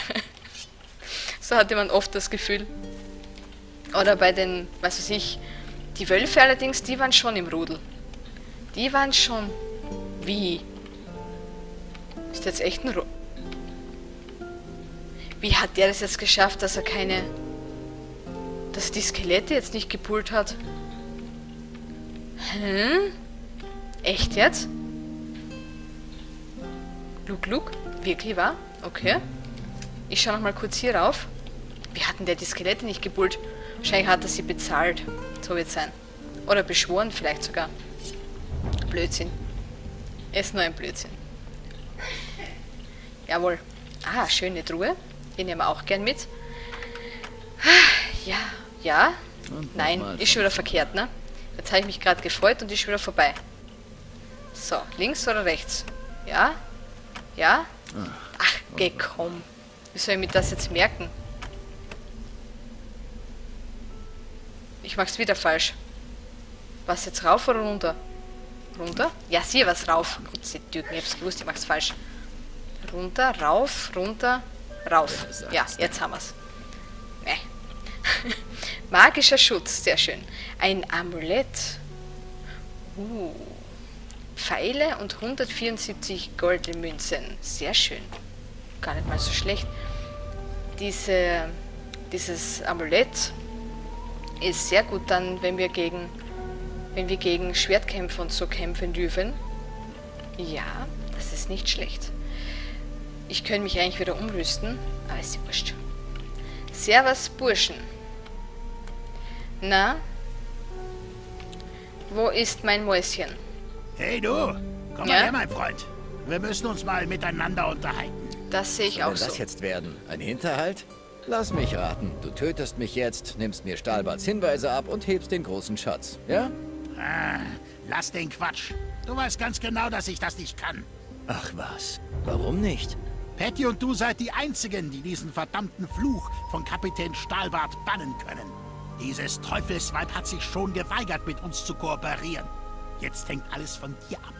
So hatte man oft das Gefühl. Oder bei den, was weiß ich, die Wölfe allerdings, die waren schon im Rudel. Die waren schon... Wie? Ist jetzt echt ein Rudel? Wie hat der das jetzt geschafft, dass er dass er die Skelette jetzt nicht gepult hat? Hä? Echt jetzt? Luck? Wirklich wahr? Okay. Ich schaue noch mal kurz hier rauf. Wie hat denn der die Skelette nicht gepult? Wahrscheinlich hat er sie bezahlt. So wird es sein. Oder beschworen vielleicht sogar. Blödsinn. Ist nur ein Blödsinn. Jawohl. Schöne Truhe. Die nehmen wir auch gern mit. Ja. Und Nein, nochmal ist schon wieder verkehrt, ne? Jetzt habe ich mich gerade gefreut und ist schon wieder vorbei. So, links oder rechts? Ja? Ja? Ach, geh, komm. Wie soll ich mir das jetzt merken? Ich mach's wieder falsch. Was jetzt rauf oder runter? Runter? Ja, sieh was rauf. Gott sei Dank, ich hab's gewusst, ich mach's falsch. Runter, rauf, runter, rauf. Ja, jetzt haben wir's. Magischer Schutz, sehr schön. Ein Amulett. Pfeile und 174 goldene Münzen. Sehr schön. Gar nicht mal so schlecht. Dieses Amulett ist sehr gut dann, wenn wir gegen Schwertkämpfer und so kämpfen dürfen. Ja, das ist nicht schlecht. Ich könnte mich eigentlich wieder umrüsten, aber ist ja wurscht. Servus, Burschen. Na? Wo ist mein Mäuschen? Hey du, komm mal her, mein Freund. Wir müssen uns mal miteinander unterhalten. Das sehe ich auch Soll das so. jetzt werden? Ein Hinterhalt? Lass mich raten. Du tötest mich jetzt, nimmst mir Stahlbarts Hinweise ab und hebst den großen Schatz, ja? Lass den Quatsch. Du weißt ganz genau, dass ich das nicht kann. Ach was, warum nicht? Patty und du seid die Einzigen, die diesen verdammten Fluch von Kapitän Stahlbart bannen können. Dieses Teufelsweib hat sich schon geweigert, mit uns zu kooperieren. Jetzt hängt alles von dir ab.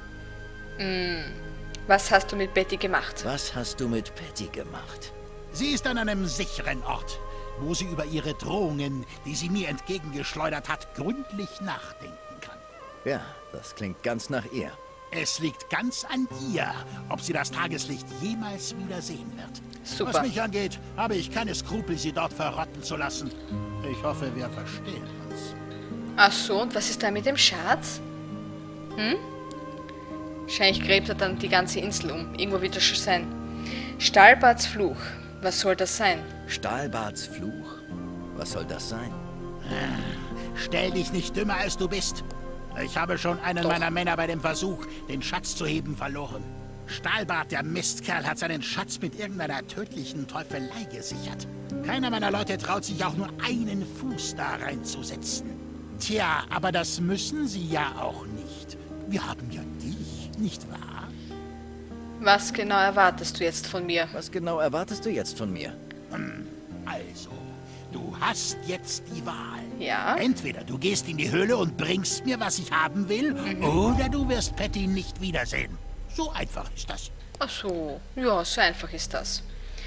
Was hast du mit Betty gemacht? Was hast du mit Patty gemacht? Sie ist an einem sicheren Ort, wo sie über ihre Drohungen, die sie mir entgegengeschleudert hat, gründlich nachdenken kann. Ja, das klingt ganz nach ihr. Es liegt ganz an ihr, ob sie das Tageslicht jemals wieder sehen wird. Super. Was mich angeht, habe ich keine Skrupel, sie dort verrotten zu lassen. Ich hoffe, wir verstehen uns. Ach so, und was ist da mit dem Schatz? Wahrscheinlich gräbt er dann die ganze Insel um. Irgendwo wird das schon sein. Stahlbarts Fluch. Was soll das sein? Stahlbarts Fluch? Was soll das sein? Stell dich nicht dümmer, als du bist. Ich habe schon einen meiner Männer bei dem Versuch, den Schatz zu heben, verloren. Stahlbart, der Mistkerl, hat seinen Schatz mit irgendeiner tödlichen Teufelei gesichert. Keiner meiner Leute traut sich auch nur einen Fuß da reinzusetzen. Tja, aber das müssen sie ja auch nicht. Wir haben ja dich, nicht wahr? Was genau erwartest du jetzt von mir? Was genau erwartest du jetzt von mir? Also, du hast jetzt die Wahl. Ja? Entweder du gehst in die Höhle und bringst mir, was ich haben will, oder du wirst Patty nicht wiedersehen. So einfach ist das. Ach so. Ja, so einfach ist das.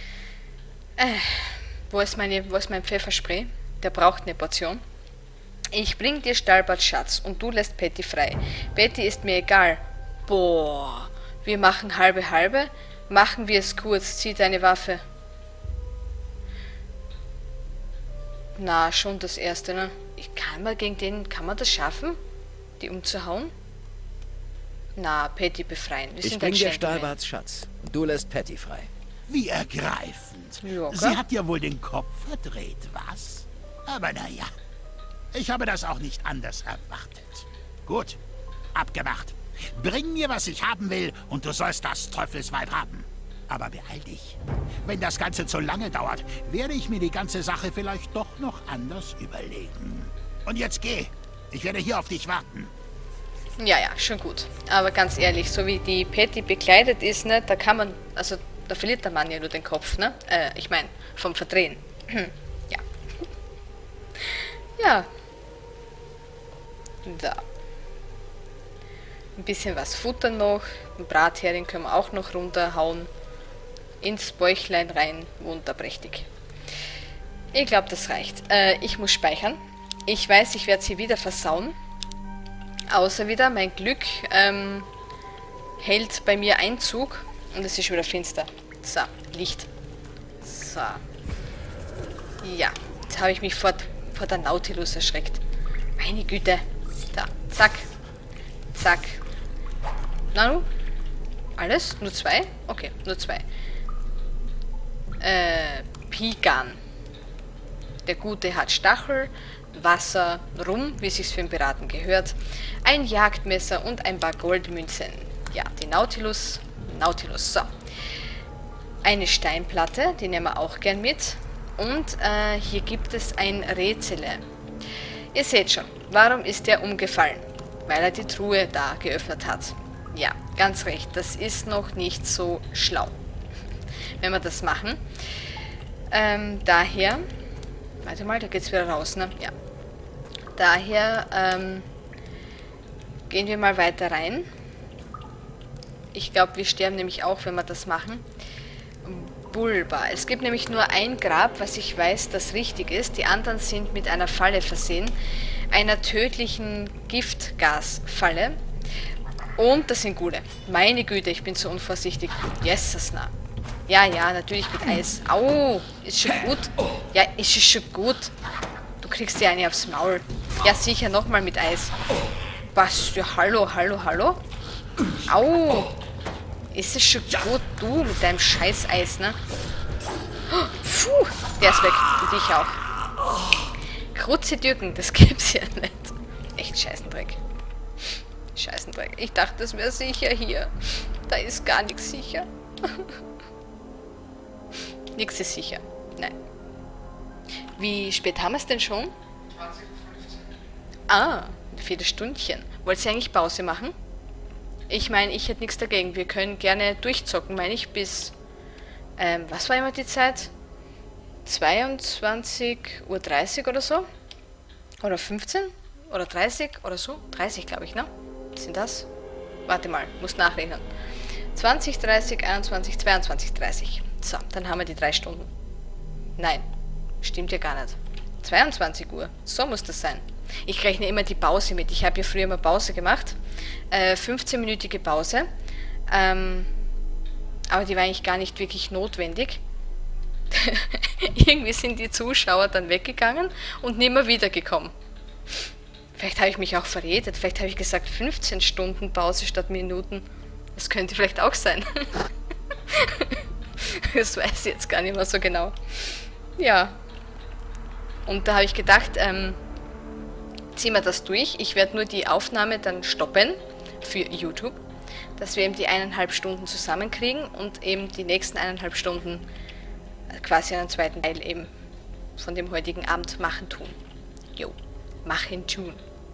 Wo ist mein Pfefferspray? Der braucht eine Portion. Ich bring dir Stahlbarts Schatz und du lässt Patty frei. Patty ist mir egal. Boah. Wir machen halbe. Machen wir es kurz. Zieh deine Waffe. Na, schon das erste, ne? Kann man das schaffen? Die umzuhauen? Na, Patty befreien. Wir Ich sind bring ein dir Gentleman. Stahlbarts Schatz und du lässt Patty frei. Wie ergreifend. Ja, Sie hat ja wohl den Kopf verdreht, was? Aber naja, ich habe das auch nicht anders erwartet. Gut, abgemacht. Bring mir, was ich haben will, und du sollst das Teufelsweib haben. Aber beeil dich. Wenn das Ganze zu lange dauert, werde ich mir die ganze Sache vielleicht doch noch anders überlegen. Und jetzt geh. Ich werde hier auf dich warten. Ja, schon gut. Aber ganz ehrlich, so wie die Patty bekleidet ist, ne, da kann man, also da verliert der Mann ja nur den Kopf, ne? Ich meine, vom Verdrehen. Ja. Ja. Da. Ein bisschen was futtern noch. Ein Brathering können wir auch noch runterhauen. Ins Bäuchlein rein. Wunderprächtig. Ich glaube, das reicht. Ich muss speichern. Ich weiß, ich werde sie wieder versauen. Außer wieder, mein Glück hält bei mir Einzug. Und es ist schon wieder finster. So, Licht. So. Ja, jetzt habe ich mich vor der Nautilus erschreckt. Meine Güte. Da, zack. Zack. Na du? Alles? Nur 2? Okay, nur 2. Pigan. Der Gute hat Stachel, Wasser, Rum, wie sich's für einen Piraten gehört, ein Jagdmesser und ein paar Goldmünzen. Ja, die Nautilus. So. Eine Steinplatte, die nehmen wir auch gern mit. Und hier gibt es ein Rätsel. Ihr seht schon, warum ist der umgefallen? Weil er die Truhe da geöffnet hat. Ja, ganz recht, das ist noch nicht so schlau, wenn wir das machen. Daher, warte mal, da geht's wieder raus, ne? Ja. Daher gehen wir mal weiter rein. Ich glaube, wir sterben nämlich auch, wenn wir das machen. Bulba. Es gibt nämlich nur ein Grab, was ich weiß, das richtig ist. Die anderen sind mit einer Falle versehen. Einer tödlichen Giftgasfalle. Und das sind Gule. Meine Güte, ich bin so unvorsichtig. Jesus, na. Ja, ja, natürlich mit Eis. Au, ist schon gut. Ja, ist schon gut. Du kriegst ja eine aufs Maul. Ja, sicher, nochmal mit Eis. Was? Ja, hallo, hallo, hallo? Au. Ist es schon gut, du mit deinem scheiß Eis, ne? Puh, der ist weg. Und ich auch. Kruzidücken, das gibt's ja nicht. Echt Scheißendreck. Scheißendreck. Ich dachte, das wäre sicher hier. Da ist gar nichts sicher. Nichts ist sicher. Nein. Wie spät haben wir es denn schon? 20:15. Ah, ein Viertelstündchen. Wollt ihr eigentlich Pause machen? Ich meine, ich hätte nichts dagegen. Wir können gerne durchzocken, meine ich, bis... was war immer die Zeit? 22:30 Uhr oder so? Oder 15? Oder 30 oder so? 30, glaube ich, ne? Sind das? Warte mal, muss nachrechnen. 20, 30, 21, 22, 30. So, dann haben wir die 3 Stunden. Nein, stimmt ja gar nicht. 22 Uhr, so muss das sein. Ich rechne immer die Pause mit. Ich habe ja früher immer Pause gemacht. 15-minütige Pause. Aber die war eigentlich gar nicht wirklich notwendig. Irgendwie sind die Zuschauer dann weggegangen und nicht mehr wiedergekommen. Vielleicht habe ich mich auch verredet. Vielleicht habe ich gesagt 15 Stunden Pause statt Minuten. Das könnte vielleicht auch sein. Das weiß ich jetzt gar nicht mehr so genau. Ja. Und da habe ich gedacht, ziehen wir das durch. Ich werde nur die Aufnahme dann stoppen für YouTube, dass wir eben die 1,5 Stunden zusammenkriegen und eben die nächsten 1,5 Stunden quasi einen zweiten Teil eben von dem heutigen Abend machen tun. Jo, machen tun.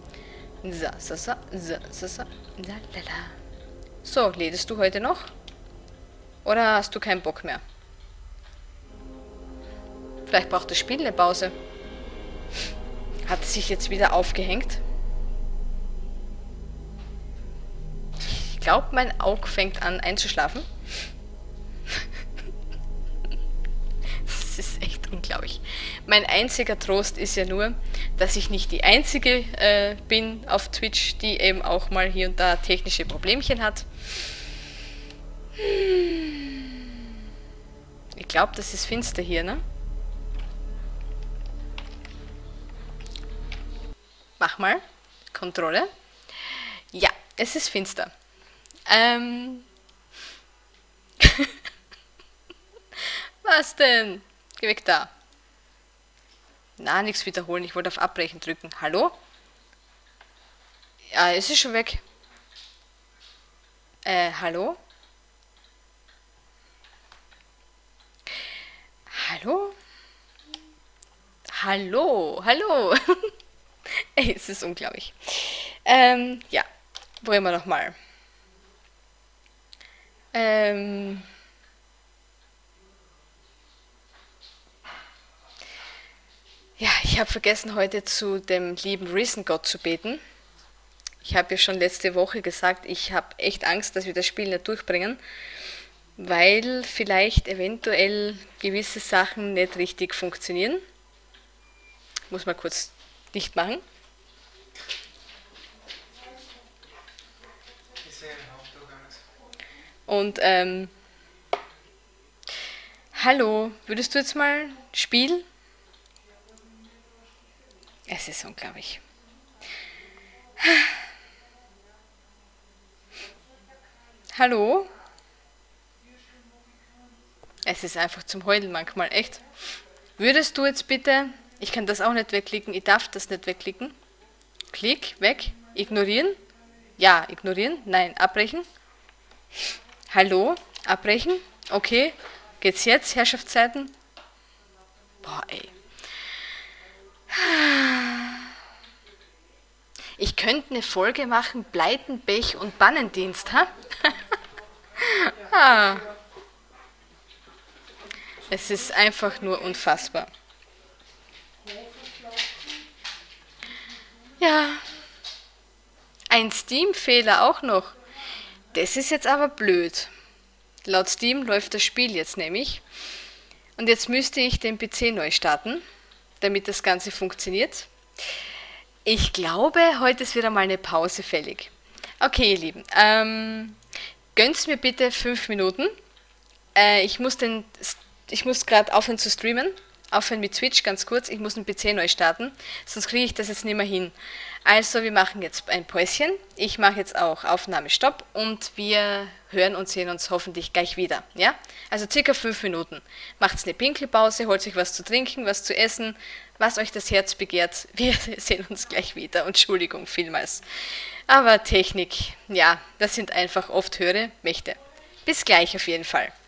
So, lädst du heute noch? Oder hast du keinen Bock mehr? Vielleicht braucht das Spiel eine Pause. Hat es sich jetzt wieder aufgehängt? Ich glaube, mein Auge fängt an einzuschlafen. Das ist echt unglaublich. Mein einziger Trost ist ja nur, dass ich nicht die Einzige bin auf Twitch, die eben auch mal hier und da technische Problemchen hat. Ich glaube, das ist finster hier, ne? Mach mal. Kontrolle. Ja, es ist finster. Was denn? Geh weg da. Na, nichts wiederholen. Ich wollte auf Abbrechen drücken. Hallo? Ja, es ist schon weg. Hallo? Hallo? Hallo? Hallo? Ey, es ist unglaublich. Ja, probieren wir nochmal. Ja, ich habe vergessen, heute zu dem lieben Risen-Gott zu beten. Ich habe ja schon letzte Woche gesagt, ich habe echt Angst, dass wir das Spiel nicht durchbringen, weil vielleicht eventuell gewisse Sachen nicht richtig funktionieren. Ich muss mal kurz dicht machen. Und hallo, würdest du jetzt mal spielen? Es ist unglaublich. Hallo? Es ist einfach zum Heulen manchmal, echt. Würdest du jetzt bitte, ich kann das auch nicht wegklicken, ich darf das nicht wegklicken. Klick, weg, ignorieren. Ja, ignorieren, nein, abbrechen. Hallo, abbrechen. Okay, geht's jetzt, Herrschaftszeiten? Boah, ey. Ich könnte eine Folge machen, Pleiten, Pech und Bannendienst, ha? Ah. Es ist einfach nur unfassbar. Ja, ein Steam-Fehler auch noch. Das ist jetzt aber blöd. Laut Steam läuft das Spiel jetzt nämlich. Und jetzt müsste ich den PC neu starten, damit das Ganze funktioniert. Ich glaube, heute ist wieder mal eine Pause fällig. Okay, ihr Lieben, gönnt's mir bitte 5 Minuten. Ich muss gerade aufhören zu streamen. Aufhören mit Twitch, ganz kurz. Ich muss den PC neu starten, sonst kriege ich das jetzt nicht mehr hin. Also, wir machen jetzt ein Päuschen. Ich mache jetzt auch Aufnahmestopp und wir hören und sehen uns hoffentlich gleich wieder. Ja? Also circa 5 Minuten. Macht's eine Pinkelpause, holt euch was zu trinken, was zu essen, was euch das Herz begehrt. Wir sehen uns gleich wieder. Und Entschuldigung vielmals. Aber Technik, ja, das sind einfach oft höhere Mächte. Bis gleich auf jeden Fall.